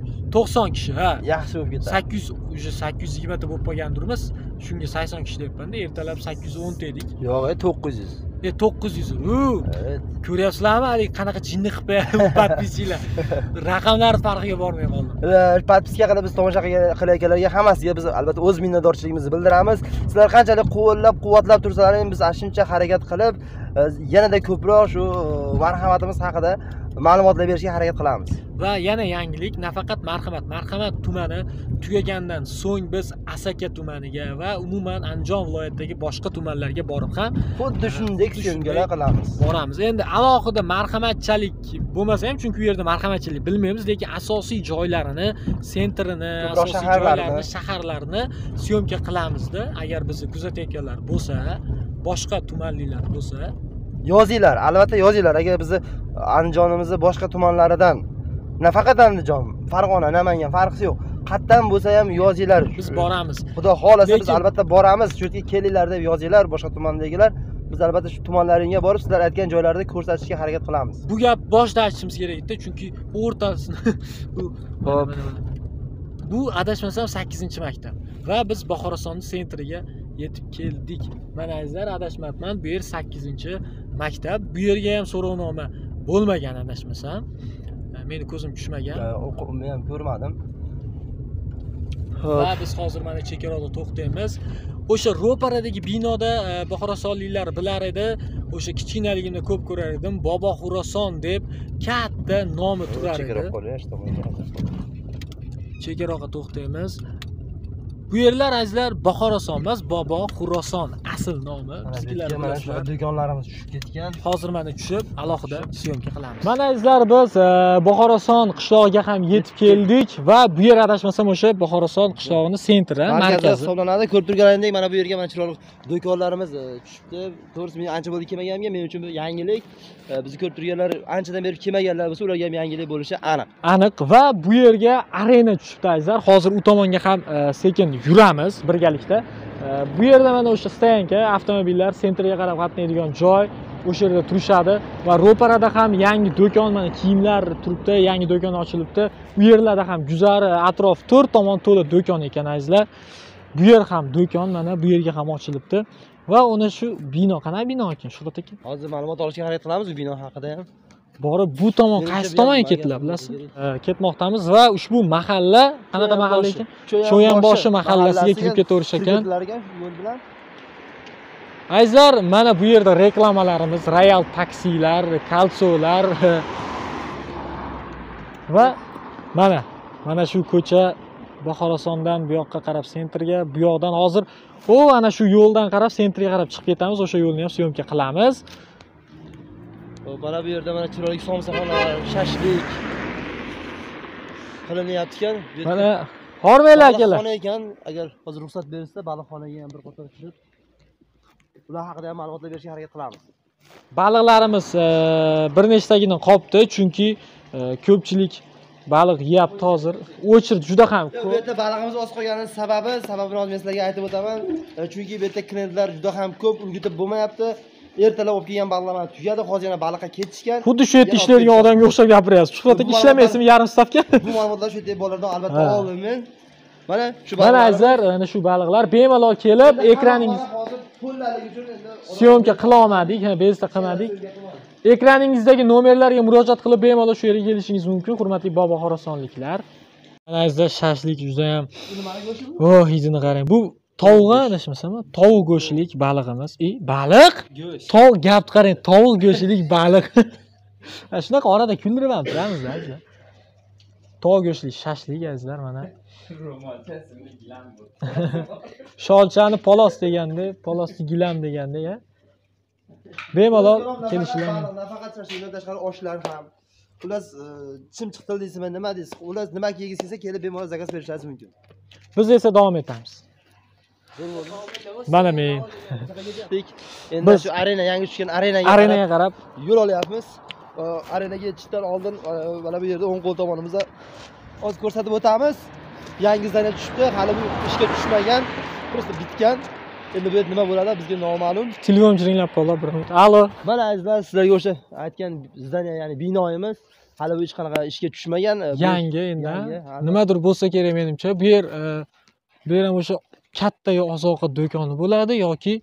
90 kishi, ha. Yaxshi bo'lib ketadi. 820 ta bo'lib qolgandirmiz. Shunga 80 kishi deyapman-da, ertalab 810 ta edik. Yo'q, 900. 900. Evet. Ko'ryapsizlarmi, hali qanaqa jinni qilib qo'yadi podpischinglar. Raqamlar farqiga bormay qoldim. Podpiska qilib biz tomosha qilayotganlarga hammasiga biz albatta o'z minnatdorchiligimizni bildiramiz. Sizlar qanchalik quvvatlab tursangiz, biz shuncha harakat qilib, yanada ko'proq shu marhamatimiz haqida ma'lumotlar berishga harakat qilamiz. Va yana yangilik, nafaqat Marhamat tumani tugagandan so'ng biz Asaka tumaniga va umuman Andijon viloyatidagi boshqa tumanlarga borib ham xuddi shunday syomkalar qilamiz. Boramiz. Endi alohida marhamatchilik bo'lmasa ham, chunki u yerda marhamatchilik bilmaymiz, lekin asosiy joylarini, sentrini, asosiy joylarini, shaharlarni syomka qilamizda. Agar bizni kuzatayotganlar bo'lsa, boshqa tumanliklar bo'lsa, yozinglar, albatta yozinglar. Agar bizni Andijonimizni boshqa tumanlaridan, nafaqat Andijon, Farg'ona, Namangan farqi yo'q. Qatdan bo'lsa ham yozinglar. Biz boramiz. Xudo xolasa biz albatta boramiz. Shu yerga kelinglar deb yozinglar boshqa tumandagilar. Biz albatta shu tumanlaringga borib, sizlar aytgan joylarni ko'rsatishga harakat qilamiz. Bu gap boshda aytishimiz kerak edi, chunki o'rtasini bu adashmasam 8-maktab va biz Buxorosonning sentriga yetib keldik. Mana azizlar, adashmabman, bu yer 8-maktab. Bu yerga ham so'rovnoma bo'lmagan adashmasam. Meni ko'zim tushmagan. Men ham ko'rmadim. Va biz hozir mana chekkaroqda to'xtaymiz. O'sha ro'paradagi binoda Buxorosonliklar bilar edi. O'sha kichkinaligimda ko'p ko'rar edim. Bobo Xuroson deb katta nomi turar edi. Chekkaroqqa to'xtaymiz. Bu yerlar azizlar Buxoroson emas, Bobo Xuroson asl nomi. Bizkilar bilasizlar. Do'konlarimiz tushib ketgan. Hozir mana tushib alohida syomka qilamiz. Mana azizlar biz Buxoroson qishlog'iga ham yetib keldik va bu yer adashmasam o'sha Buxoroson qishlog'ining sentri, markazi hisoblanadi. Ko'rib turganingizdek mana bu yerga mana chiroyli do'konlarimiz tushibdi. To'g'risi men ancha bo'ldi kelmaganimga, men uchun bu yangilik. Bizni ko'rib turganlar anchadan beri kelmaganlar bo'lsa, ularga ham yangilik bo'lishi aniq. Aniq va bu yerga arena tushibdi azizlar. Hozir u tomonga ham sekin yuramiz birgalikda. Bu yerda mana o'sha stoyanka, avtomobillar sentrga qarab qatnaydigan joy, o'sha yerda turishadi va ro'parada ham yangi do'kon, mana kiyimlar turibdi, yangi do'kon ochilibdi. Bu yerlarda ham guzari, atrof 4 tomon to'la do'kon ekan azizlar. Bu yer ham do'kon, mana bu yerga ham ochilibdi. Va uni shu bino, qanaqa bino ekan Shuhrat aka? Hozir ma'lumot olishga harakat qilamiz bu bino haqida ham. Borib bu tomon qaysi tomonga ketdilar bilasiz? Ketmoqdamiz va ushbu mahalla qanaqa mahalla ekan? Sho'yanboshi mahallasiga kirib ketaverish ekan. Yo'l bilan. Azizlar, mana bu yerda reklamalarimiz, Royal taksilar, kalsolar va mana shu ko'cha Buxorosondan bu yoqqa qarab sentrga, bu yoqdan hozir ana shu yo'ldan qarab sentrga qarab chiqib ketamiz. O'sha yo'lni ham syomka qilamiz. Mana bu yerda mana chiroyli somsaxonalar, shashlik qilinyapti ekan. Mana hormaylar akalar. Baliqxona ekan, agar hozir ruxsat berilsa, baliqxonaga ham bir qator kirib, ular haqida ham ma'lumotlar berishga harakat qilamiz. Baliqlarimiz bir nechtagina qopdi, chunki ko'pchilik baliq yeyapti hozir. O'chirib juda ham ko'p. Bu yerda baliqimiz oz qolgani sababini hozir men sizlarga aytib o'taman. Chunki bu yerda klientlar juda ham ko'p, ulgutib bo'lmayapti. Ertalab olib kelgan baliqlar tugadi, hozir yana baliqqa ketishgan. Xuddi shu yerda ishlaydigan odamga o'xshab gapiryapsiz. Shuhrat aka ishlamaysizmi yarim stavka? Bu ma'lumotlar shu yerda bolalardan albatta oldim men. Mana shu baliqlar. Mana azizlar, ana shu baliqlar bemalol kelib ekraningiz syomka qila olmadik, bezda qilmadik. Ekraningizdagi nomerlarga murojaat qilib bemalol shu yerga kelishingiz mumkin, hurmatli Bobo Xorosonliklar. Mana azizlar, shashlik juda ham. Hidini qarang. Bu tovuq adashmasam, tovuq go'shtlik balig'imiz. Baliq? Tovuq gapni qarang, tovuq go'shtlik baliq. Shunaqa orada kuldirib ham turamiz azizlar. Tovuq go'shtlik shashlik azizlar mana. Sholchani polos deganda, polosni gilam deganda ya. Bemalol kelishlar. Nafaqat shashlikdan tashqari oshlar ham. Ular chimchiq til deysizmi, nima deysiz? Ular nima yegingiz kelsa kelib bemalol zakaz berishingiz mumkin. Biz esa davom etamiz. Mana men. Endi shu arena, yangi tushgan arenaga qarab yo'l olyapmiz. Arenaga yetishdan oldin mana bu yerda o'ng qo'l tomonimizda hozir ko'rsatib o'tamiz. Yangi zdaniya tushibdi, hali bu ishga tushmagan, просто bitgan. Endi bu yerda nima bo'ladi bizga noma'lum. Telefonchi ringlab qoldi bir minut. Allo. Mana azizlar, sizlarga o'sha aytgan zdaniya, ya'ni binoyimiz hali bu hech qanaqa ishga tushmagan. Yangi endi. Nimadir bo'lsa kerak menimcha. Bu yer ham o'sha katta oziq do'koni bo'ladi yoki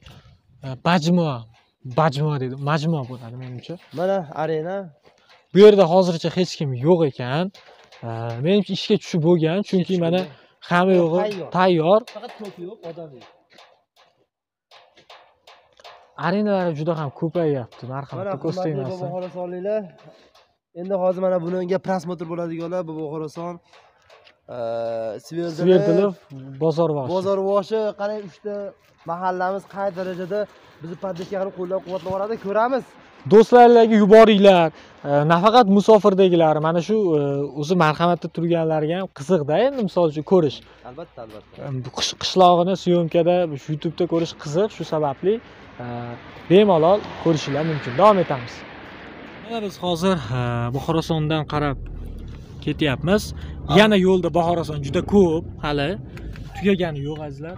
majmua deydi, majmua bo'ladi menimcha. Mana arena. Bu yerda hozircha hech kim yo'q ekan. Menimcha ishga tushib bo'lgan, chunki mana hamma yo'g'i tayyor. Faqat to'p yo'q, odam yo'q. Arenalar juda ham ko'payyapti. Marhamat, ko'rsatmaysiz. Mana Buxorosonliklar. Endi hozir mana bunga prosmotr bo'ladiganlar bu Buxoroson, Sverdlov, Bozorvosh. Bozorvoshi, qarang, uchta mahallamiz qay darajada bizni poddeska qilib qo'llab-quvvatlab boradi, ko'ramiz. Do'stlarlarga yuboringlar. Nafaqat musofirdagilar, mana shu o'zi marhamatda turganlarga ham qiziqda endi misol uchun ko'rish. Albatta. Bu qishlog'ini syomkada YouTube'da ko'rish qiziq, shu sababli bemalol ko'rishinglar mumkin. Davom etamiz. Mana biz hozir Buxorosondan qarab ketyapmiz. Yana yo'lda Buxoroson juda ko'p, hali tugagani yo'q azizlar.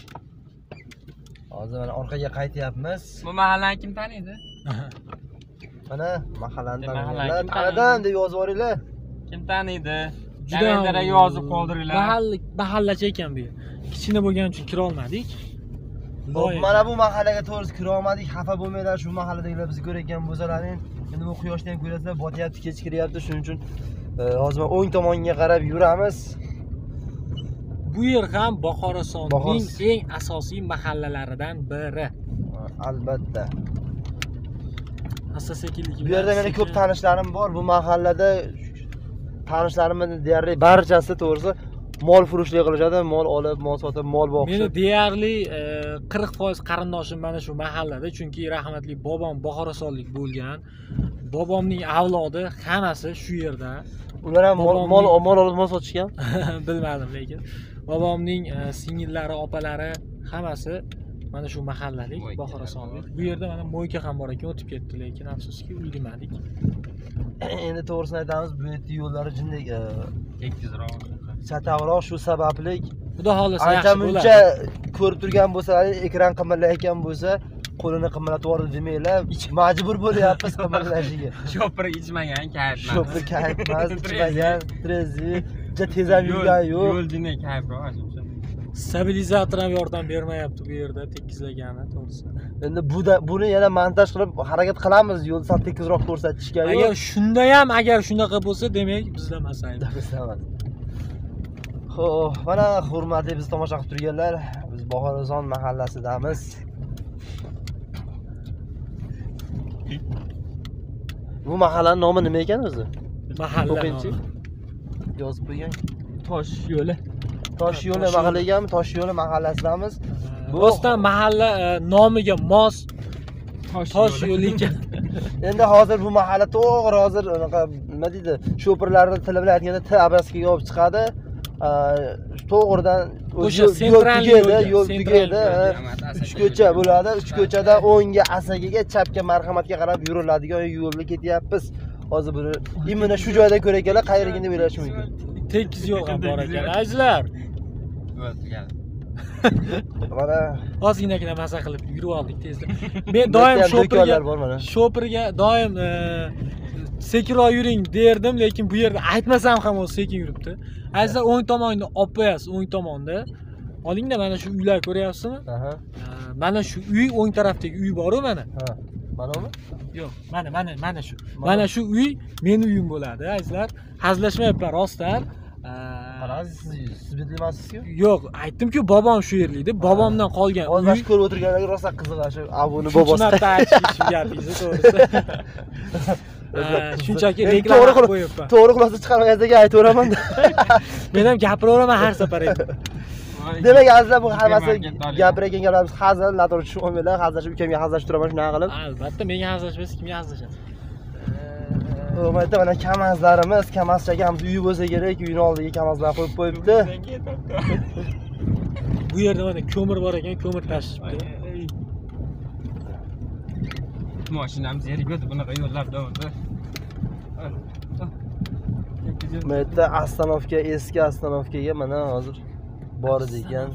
Hozir mana orqaga qaytyapmiz. Bu mahallani kim taniydi? Mana mahallani taniydilar. Qanadan deb yozib yuboringlar. Kim taniydi? Kalendaraga yozib qoldiringlar. Mahallacha ekan bu yer. Kichkina bo'lgani uchun kira olmadik. Mana bu mahallaga to'g'ri kira olmadik. Xafa bo'lmanglar, shu mahalladagilar bizni ko'rayotgan bo'lsalaring. Endi bu quyoshni ham ko'rasizlar, botyapti, kech kiryapti, shuning uchun hozir o'ng tomonga qarab yuramiz. Bu yer ham Buxorosonning eng asosiy mahallalaridan biri. Albatta. Asta-sekinlik. Bu yerda meni ko'p tanishlarim bor. Bu mahallada tanishlarimning deyarli barchasi to'g'risi mol furushlik qilishadi, mol olib, mol sotib, mol Meni boqishib. deyarli 40% qarindoshim mana shu mahallada, chunki rahmatli bobom Buxorosonlik bo'lgan. Bobomning avlodi hammasi shu yerda. Ular ham mol olib, mol sotishgan. Bilmadim lekin. Bobomning singillari, opalari hammasi mana shu mahallalik, Buxorosonlik. Bu yerda mana mo'yka ham bor ekan, o'tib ketdi, lekin afsuski ulgurmadik. Endi to'g'risini aytamiz, bu yerda yo'llari jindek tekizroq. chatavroq, shu sababli Xudo xolasa ancha yaxshi muncha bo'ladi. ko'rib turgan bo'lsalar, ekran qimirlayotgan bo'lsa, qo'lini qimillatib yubordi demanglar, majbur bo'lyapmiz qimirlashiga. Shopir ichmagan, kayfmas. Shopir kayfmas, ichmagan, trezvi, juda tez ham yurgan yo'q. Yo'l dinay kayfroq ashuncha. Stabilizator ham yordam bermayapti bu yerda tekizlagani, to'g'risi. Endi buni yana montaj qilib harakat qilamiz, yo'lni sal tekizroq ko'rsatishga. Agar shunda ham agar shunaqa bo'lsa, demak bizda masaydi. Xo'p, mana hurmatli bizni tomosha qilib turganlar, biz Buxoroson mahallasidamiz. Bu mahallaning nomi nima ekan o'zi? Mahalla. O'qingchi. Yozib qo'ygan. Tosh yo'li. Tosh yo'li mahalla ekanmi? Tosh yo'li mahallasidamiz. Rostdan mahalla nomiga mos tosh yo'li ekan. Endi hozir bu mahalla to'g'ri hozir unaqa nima deydi, shopirlarning tili bilan aytganda T abraskiga olib chiqadi. To'g'ridan yo'l tugaydi. 3 ko'cha bo'ladi. 3 ko'chada o'ngga Asagaga, chapga Marhamatga qarab yuriladigan yo'lda ketyapmiz. Hozir buni imini shu joyda ko'raykanlar, qayerga deb o'ylash mumkin. Tekiz yo'l ham bor ekan. Azizlar. Mana Ozginagina maza qilib yurib oldik tezda. Men doim shopirga doim sekinroq yuring derdim, lekin bu yerda aytmasam ham o'zi sekin yuribdi. Azizlar, o'ng tomonni olib qo'yasiz, o'ng tomonda. Olingda mana shu uylar ko'ryapsizmi? Mana shu uy, o'ng tarafdagi uy bor-ku mana. Ha. Manami? Yo'q, mana shu. Mana shu uy meni uyim bo'ladi, azizlar. Hazillashmayapman rostdan. Qarasiz, siz bilmaysizku? Yo'q, aytdim-ku, bobom shu yerlikda. Bobomdan qolgan uy. Hozir ko'rib o'tirganlarga rosa qiziq shu avuni bobosi. Marta aytishim gapingizni to'g'risi. Shunchaki reklama qo'yibman. To'g'ri xulosa chiqarmaganingizga aytaveraman. Men ham gapiraveraman har safar endi. Demak, azizlar, bu hammasi gapirayotgan gaplarimiz hazil, noto'g'ri tushunmanglar. Hazillashib, ukamga hazillashib turaman shunaqa qilib. Albatta, menga hazillashmasa kimga hazillashadi? Hurmatli, mana kamazlarimiz, Kamaz akamiz uyi bo'lsa kerak, uyning oldiga kamazlar qo'yib qo'yibdi. Bu yerda mana ko'mir bor ekan, ko'mir tashishibdi. Mashinamiz yerga bunaqa yo'llarda o'tdi. Bu yerda ostanovka, eski ostanovkaga mana hozir bor ekan.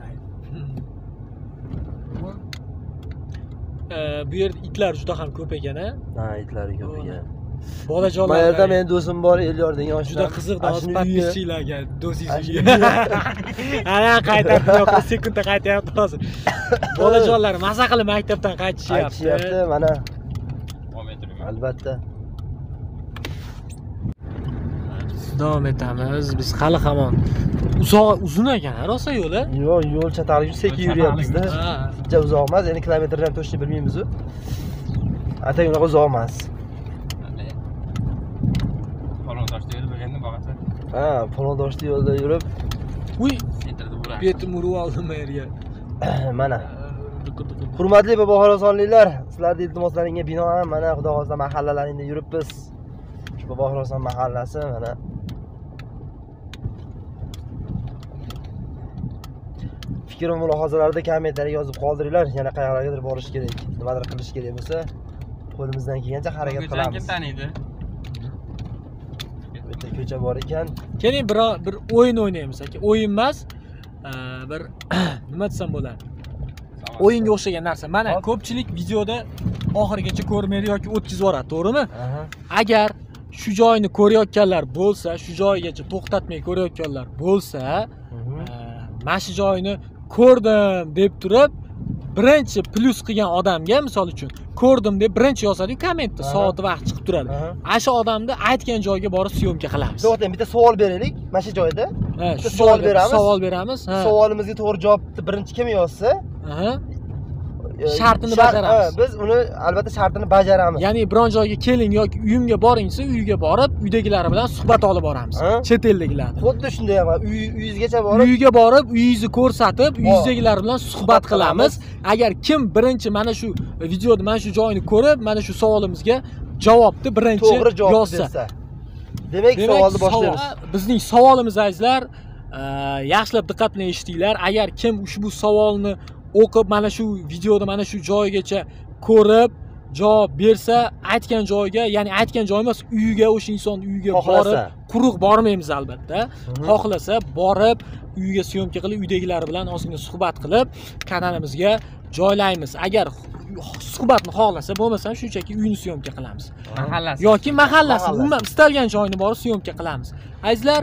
Bu yerda itlar juda ham ko'p ekan-a? Ha, itlar ko'p ekan. Bolajonlar. Bu yerda mening do'stim bor, Elyor degan yoshlar. Juda qiziq, hozir podpischilarga do'stingiz. Ana qaytarib, sekundda qaytyapti hozir. Bolajonlar maza qilib maktabdan qaytishyapti. Mana. Albatta. Davom etamiz. Biz hali hamon uzun ekan, rosa yo'li. Yo'q, yo'l chatalik, sekin yuryapmiz-da. Juda uzoq emas, endi kilometrni ham to'g'ri bilmaymiz-ku. Atay unaqa uzoq emas. Polondoshda yo'l bo'lganda bog'cha. Ha, polondoshda yo'lda yurib, uy, sentrda bo'ladi. betim urib oldim yerga. Mana. Hurmatli Buxorosonliklar, sizlarning iltimoslaringga binoan mana Xudo xolsa mahallalaringda yuribmiz. Shu Buxoroson mahallasi mana. Fikr va mulohazalarda kommentariy yozib qoldiringlar. Yana qayerlargadir borish kerak, nimadir qilish kerak bo'lsa, qo'limizdan kelgancha harakat qilamiz. Kim taniydi? Bitta ko'cha bor ekan. Keling bir o'yin o'ynaymiz aka. O'yin emas, bir nima desam bo'ladi? O'yinga o'xshagan narsa. Mana ko'pchilik videoda oxirigacha ko'rmaydi yoki o'tkazib yuboradi, to'g'rimi? Agar shu joyni ko'rayotganlar bo'lsa, shu joygacha to'xtatmay ko'rayotganlar bo'lsa, mana shu joyni ko'rdim deb turib, birinchi plus qilgan odamga, misol uchun, ko'rdim deb birinchi yozadi kommentda, soat vaqt chiqib turadi. O'sha odamni aytgan joyga borib syomka qilamiz. To'xtang, bitta savol beraylik. Mana shu joyda. Bitta savol beramiz. Savol beramiz. Savolimizga to'g'ri javobni birinchi kim yozsa, shartini bajaramiz. Biz uni albatta shartini bajaramiz. Ya'ni biron joyga keling yoki uyimga boring desa, uyga borib, uydagilar bilan suhbat olib boramiz. Chet eldagilar. Xuddi shunday ham uyingizgacha borib, uyga borib, uyingizni ko'rsatib, uyingizdagilar bilan suhbat qilamiz. Agar kim birinchi mana shu videoda mana shu joyini ko'rib, mana shu savolimizga javobni birinchi to'g'ri javob yozsa, bersa, demak savolni boshlaymiz. Bizning savolimiz azizlar, yaxshilab diqqat bilan eshitinglar. Agar kim ushbu savolni o'qib, mana shu videoda mana shu joygacha ko'rib javob bersa, aytgan joyga, ya'ni aytgan joy emas, uyiga, o'sha inson uyiga borib, quruq bormaymiz albatta. Xohlasa borib, uyiga syomka qilib, uydagilar bilan ozgina suhbat qilib, kanalimizga joylaymiz. Agar suhbatni xohlasa, bo'lmasa shunchaki uyini syomka qilamiz. Mahallasi yoki mahallasini, umuman istalgan joyini borib syomka qilamiz. Azizlar,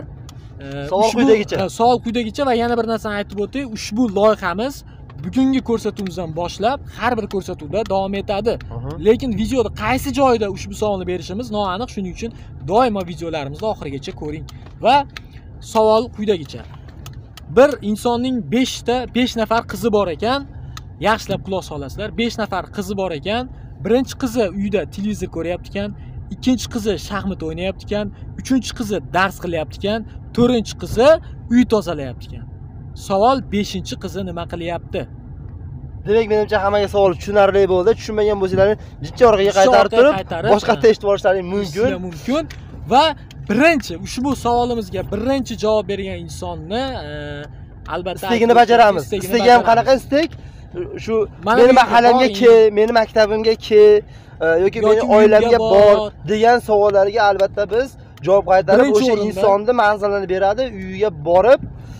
savol quyidagicha va yana bir narsani aytib o'tay, ushbu loyihamiz bugungi ko'rsatuvimizdan boshlab har bir ko'rsatuvda davom etadi. Lekin videoda qaysi joyda ushbu savolni berishimiz noaniq, shuning uchun doimo videolarimizni oxirigacha ko'ring. Va savol quyidagicha. Bir insonning 5 nafar qizi bor ekan, yaxshilab quloq solasizlar. 5 nafar qizi bor ekan, birinchi qizi uyda televizor ko'ryapti ekan, ikkinchi qizi shaxmat o'ynayapti ekan, uchinchi qizi dars qilyapti ekan, to'rtinchi qizi uy tozalayapti ekan. Savol 5-qizi nima qilyapti? Demak, menimcha hammaga savol tushunarli bo'ldi. Tushunmagan bo'lsanglar, bitta orqaga qaytarib turib, boshqatda eshitib olishlaring mumkin. Va birinchi ushbu savolimizga birinchi javob bergan insonni albatta istegini bajaramiz. Istegi ham qanaqa istek? Shu meni mahallamga kel, meni maktabimga kel yoki meni oilamga bor degan savollarga albatta biz javob qaytarib, o'sha insonni manzilini beradi, uyiga borib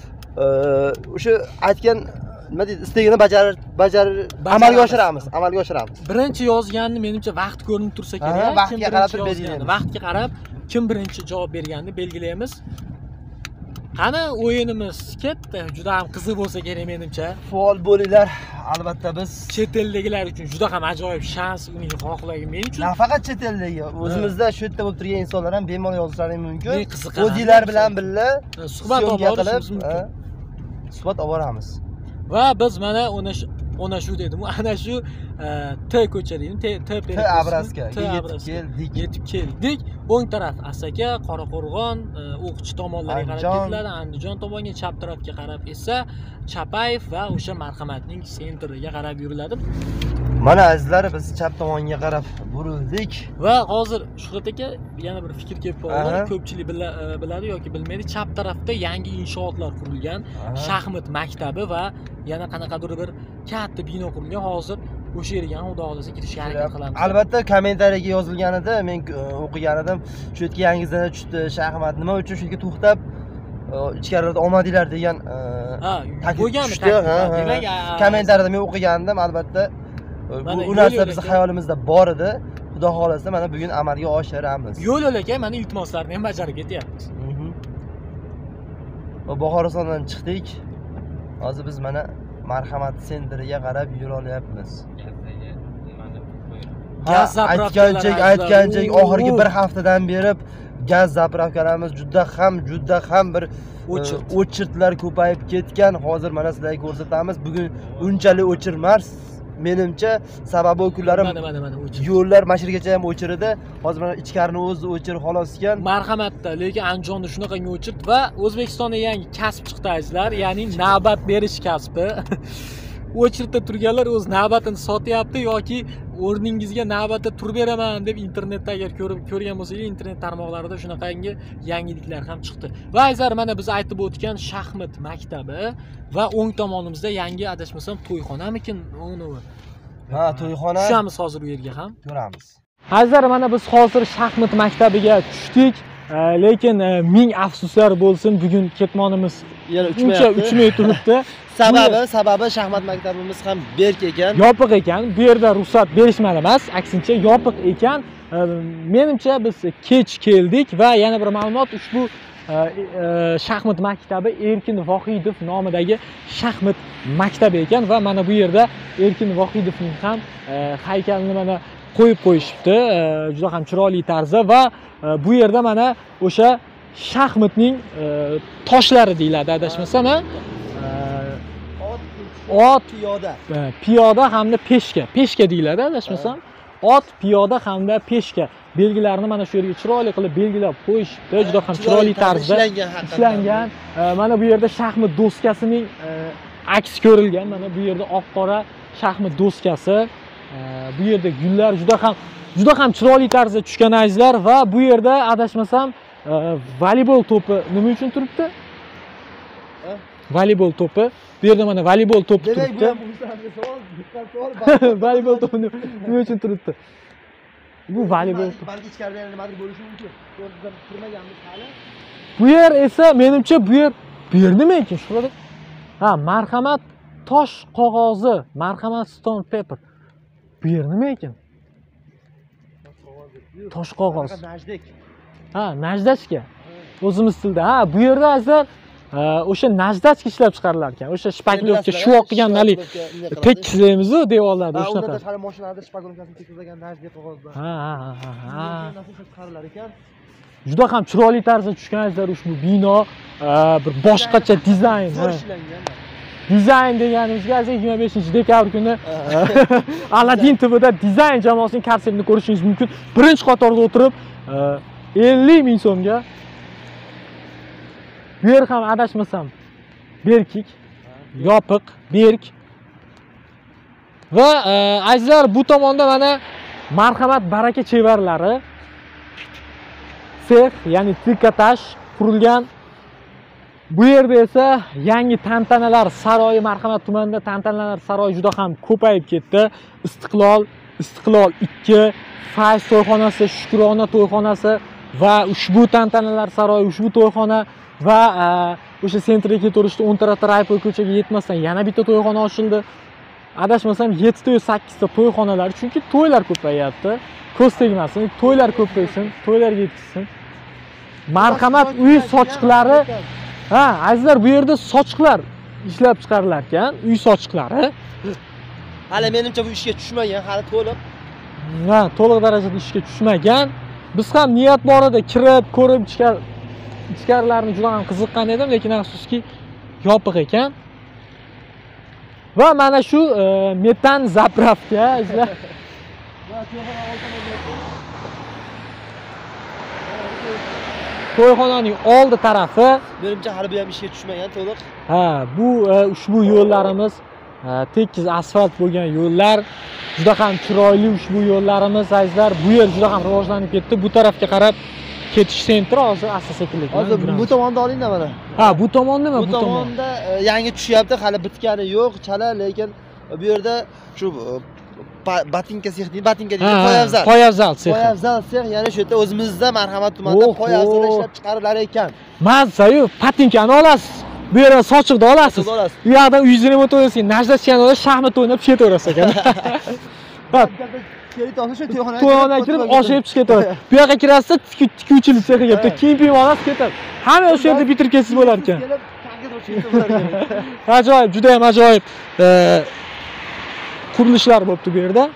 o'sha aytgan nima deydi, istegini amalga oshiramiz. Birinchi yozganni menimcha vaqt ko'rinib tursa kerak. Vaqtga qarab belgilaymiz. Vaqtga qarab kim birinchi javob berganini belgilaymiz. Qani o'yinimiz ketdi. Juda ham qiziq bo'lsa kerak menimcha. Faol bo'linglar. Albatta biz chet eldagilar uchun juda ham ajoyib shans, uning xohlagan men uchun. Nafaqat chet eldagi, o'zimizda shu yerda bo'lib turgan insonlar ham bemalol yozishlari mumkin. O'zinglar bilan birga suhbat olib suhbat olib boramiz. Va biz mana ona shu dedim, ana shu T ko'cha deydi, T Abraska yetib keldik. O'ng taraf Asaka, Qoraqo'rg'on, O'qchi tomonlariga qarab ketiladi, Andijon tomonga, chap tarafga qarab esa Chapayev va o'sha marhamatning sentriga qarab yuriladi. Mana azizlar, biz chap tomonga qarab burildik va hozir Shuhrat aka yana bir fikr kelib qoldi. Ko'pchilik biladi yoki bilmaydi. Chap tarafda yangi inshootlar qurilgan, shaxmat maktabi va yana qanaqadir bir katta bino qurilgan. Hozir o'sha yerga ham xudo xolasa kirishga harakat qilamiz. Albatta kommentariyaga yozilganida men o'qigan edim, shu yerga yangidan tushdi shaxmat, nima uchun shu yerga to'xtab ichkarida olmadinglar degan bo'lgan demak kommentariyada men o'qigandim. Albatta bu narsa bizning hayolimizda bor edi. Xudo xolasa mana bugun amalga oshiramiz. Yo'l aka, mana iltimoslarni ham bajarib ketyapmiz. Va Buxorostondan chiqdik. Hozir biz mana marhamat sentriga qarab yura olyapmiz. Gaz aytgancha oxirgi bir haftadan beri gaz zapravkalarimiz juda ham bir o'chirtlar ko'payib ketgan. Hozir mana sizlarga ko'rsatamiz. Bugun unchalik o'chirmas. Menimcha sababi kunlarim yo'llar mashirgacha ham o'chirdi. Hozir mana ichkarini o'zi o'chirib xolos ekan. Marhamatda, lekin Andijonda shunaqangi o'chirt va O'zbekistonda yangi kasb chiqdi azizlar, ya'ni navbat berish kasbi. O'chirtda turganlar o'z navbatini sotyapti yoki o'rningizga navbatda turib beraman deb internetda agar ko'rgan bo'lsangiz, internet tarmoqlarida shunaqangi yangiliklar ham chiqdi. Va azizlar, mana biz aytib o'tgan shaxmat maktabi va o'ng tomonimizda yangi adashmasam to'yxonamikin, to'yxona. Tushamiz hozir u yerga ham. Ko'ramiz. Azizlar, mana biz hozir shaxmat maktabiga tushdik. Lekin ming afsuslar bo'lsin, bugun ketmonimiz yana uchmay turibdi. Sababi shaxmat maktabimiz ham berk ekan. Yopiq ekan. Bu yerda ruxsat berishmadi emas, aksincha yopiq ekan. Menimcha biz kech keldik va yana bir ma'lumot, ushbu shaxmat maktabi Erkin Vohidov nomidagi shaxmat maktabi ekan va mana bu yerda Erkin Vohidovning ham haykalini mana qo'yib qo'yishibdi, juda ham chiroyli tarzda va bu yerda mana o'sha shaxmatning toshlari deyiladi adashmasam, ot, piyoda. piyoda hamda peshka. Peshka deyiladi adashmasam. Ot, piyoda hamda peshka belgilarini mana shu yerga chiroyli qilib belgilab qo'yishibdi. Juda ham chiroyli tarzda ishlangan. Mana bu yerda shaxmat doskasining aks ko'rilgan. Mana bu yerda oq-qora shaxmat doskasi. Bu yerda gullar juda ham chiroyli tarzda tushgan azizlar va bu yerda adashmasam voleybol to'pi nima uchun turibdi? Voleybol to'pi. Bu yerda mana voleybol to'pi turibdi. Demak, bu savol, diqqat savol. Voleybol to'pi nima uchun turibdi? Bu voleybol to'pi. Balki ichkarida nimadir bo'lishi mumkin. To'g'ridan turmaganmiz hali. Bu yer esa menimcha bu yer nima ekan shu yerda? Ha, marhamat tosh qog'ozi, marhamat stone paper. Bu yer nima ekan? Tosh qog'oz. Najdek. Ha, najdachka. O'zimiz tilda. Ha, bu yerda azizlar o'sha najdachka ishlab chiqarilar ekan. O'sha shpaklovka shuvoq qilganali tekislaymiz-ku devorlarda Ha, shunaqa. unda hali mashinalarda shpaklovkasini tekislagan najdek qog'ozlar. Ha. Nasib chiqarilar ekan. Juda ham chiroyli tarzda tushgan azizlar ushbu bino, bir boshqacha dizayn. Ishlangan. Dizayn deganimizga 25-dekabr kuni Aladdin TVda dizayn jamoasining konsertini ko'rishingiz mumkin. Birinchi qatorda o'tirib 50 ming so'mga. Bu yer ham adashmasam berkik, yopiq, berk. Va azizlar bu tomonda mana marhamat baraka chevarlari sex, ya'ni trikotaj qurilgan. Bu yerda esa yangi tantanalar saroyi, marhamat tumanida tantanalar saroyi juda ham ko'payib ketdi. Istiqlol 2, Fayz to'yxonasi, Shukrona to'yxonasi va ushbu tantanalar saroyi, ushbu to'yxona va o'sha sentrga ketaverishda 10 ta Raypol ko'chaga yetmasdan yana bitta to'yxona ochildi. Adashmasam 7 ta 8 ta to'yxonalar, chunki to'ylar ko'payapti. Ko'z tegmasin, to'ylar ko'paysin, to'ylarga yetkazsin. Marhamat uy sochiqlari. Ha, azizlar bu yerda sochiqlar ishlab chiqarilar ekan, uy sochiqlari. Hali menimcha bu ishga tushmagan, hali to'liq. Ha, to'liq darajada ishga tushmagan. Biz ham niyat bor edi, kirib, ko'rib ichkarilarini juda ham qiziqqan edim, lekin afsuski yopiq ekan. Va mana shu metan zapravka azizlar. To'yxonaning oldi tarafi. Menimcha hali bu ham ishga tushmagan to'liq. Ha, bu ushbu yo'llarimiz tekis asfalt bo'lgan yo'llar. Juda ham chiroyli ushbu yo'llarimiz azizlar. Bu yer juda ham rivojlanib ketdi. Bu tarafga qarab ketish sentri hozir asta-sekinlik. Hozir bu tomonda olingda mana. Ha, bu tomon nima? Bu tomonda yangi tushyapti, hali bitgani yo'q, chala, lekin bu yerda shu batinka sex deydi, batinka deydi, poyafzal. Poyafzal sex. Poyafzal sex, ya'ni shu yerda o'zimizda marhamat tumanida poyafzal ishlab chiqarilar ekan. Mazza-yu, patinkani olasiz. Bu yerdan sochiqda olasiz. U yoqdan uyingizga nima to'yasiz, najdachkani olasiz, shaxmat o'ynab ketaverasiz ekan. Ha, to'yxonaga kirib oshib chiqib ketadi. Bu yoqqa kirasiz, tikuvchilik sexiga bitta kiyim olasiz, ketadi. Hamma o'sha yerda bitirib ketsiz bo'lar ekan. Ajoyib, juda ham ajoyib qurilishlar bo'libdi bu yerda.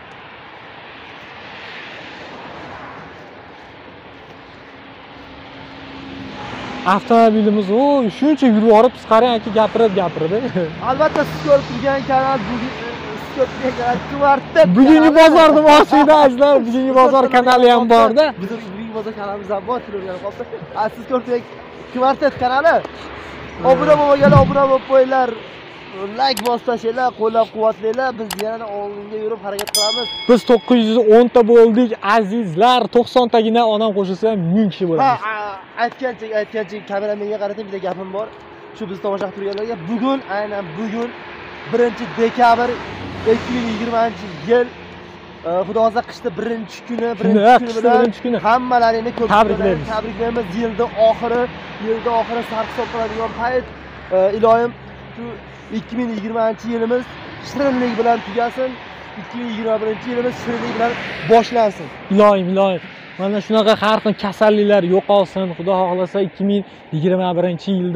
Avtomobilimiz shuncha yurib borib, biz qarang aka gapirib. Albatta siz ko'rib turgan kanal bugungi bozorda boshida azizlar, bugungi bozor kanali ham borda. Bizning bugungi bozor kanalimiz ham bor, turgan qoldi. Siz ko'rib turgan Kvartet kanali. Obuna bo'lmaganlar obuna bo'lib qo'yinglar. Like bosib tashlaylar, qo'llab-quvvatlanglar. Biz yana oldinga yurib harakat qilamiz. Biz 910 ta bo'ldik azizlar. 90 tagina onam qo'shilsa 1000 kishi bo'lamiz. Ha, aytgancha kameramenga qaratib bitta gapim bor. Shu biz tomosha qilib turganlarga bugun, aynan bugun 1-dekabr 2020-yil Xudo xohlasa qishda birinchi kuni bilan hammalaringni ko'p tabriklaymiz. Yilda oxiri sarhisob qiladigan payt iloyim shu 2020-yilimiz shirinlik bilan tugasin. 2021-yilimiz shirinlik bilan boshlansin. Iloyim. Mana shunaqa har xil kasalliklar yo'qolsin. Xudo xohlasa 2021-yilda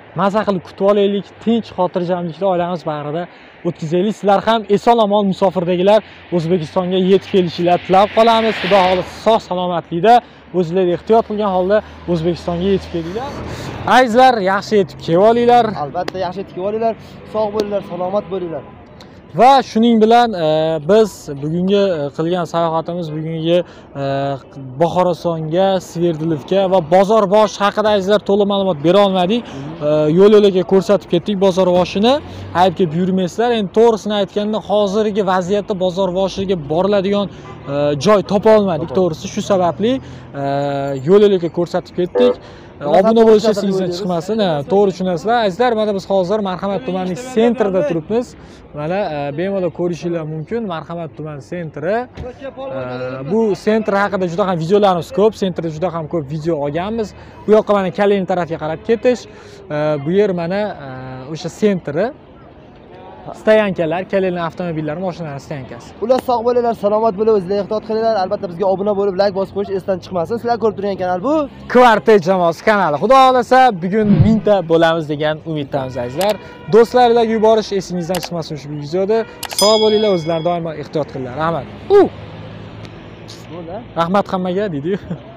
maza qilib kutib olaylik, tinch xotirjamlikda oilamiz bag'rida o'tkazaylik. Sizlar ham eson-omon musofirdagilar O'zbekistonga yetib kelishinglarni tilab qolamiz. Xudo xolisa sog' salomatlikda o'zinglar ehtiyot qilgan holda O'zbekistonga yetib kelinglar. Azizlar, yaxshi yetib kelib olinglar. Albatta yaxshi yetib kelib olinglar. Sog' bo'linglar, salomat bo'linglar. Va shuning bilan biz bugungi qilgan sayohatimiz bugungi Buxorostonga, Sverdilovga va Bozorbosh haqida azizlar to'liq ma'lumot bera olmadik. Yo'l-yo'laga ko'rsatib ketdik Bozorboshini. Ayb kelib yurmaysizlar. Endi to'g'risini aytganda hozirgi vaziyatda Bozorvoshiga boriladigan joy topa olmadik to'g'risi. Shu sababli yo'l-yo'laga ko'rsatib ketdik. Obuna bo'lishingiz esingizdan chiqmasin. To'g'ri tushunasizlar. Azizlar, mana biz hozir Marhamat tumanining sentrida turibmiz. Mana bemalol ko'rishingiz mumkin. Marhamat tumani sentri. Bu sentr haqida juda ham videolarimiz ko'p. Sentrda juda ham ko'p video olganmiz. Bu yoqqa mana Kalin tarafga qarab ketish. Bu yer mana o'sha sentri. Stoyankalar, Kalin avtomobillari, mashinalar stoyankasi. Ular sog' bo'linglar, salomat bo'lib, o'zingizlarga ehtiyot qilinglar. Albatta bizga obuna bo'lib, like bosib qo'yish esdan chiqmasin. Sizlar ko'rib turgan kanal bu Kvartet jamoasi kanali. Xudo xolasa bugun 1000 ta bo'lamiz degan umiddamiz azizlar. Do'stlaringizga yuborish esingizdan chiqmasin shu videoda. Sog' bo'linglar, o'zinglar doimo ehtiyot qilinglar. Rahmat. Rahmat hammaga deydi.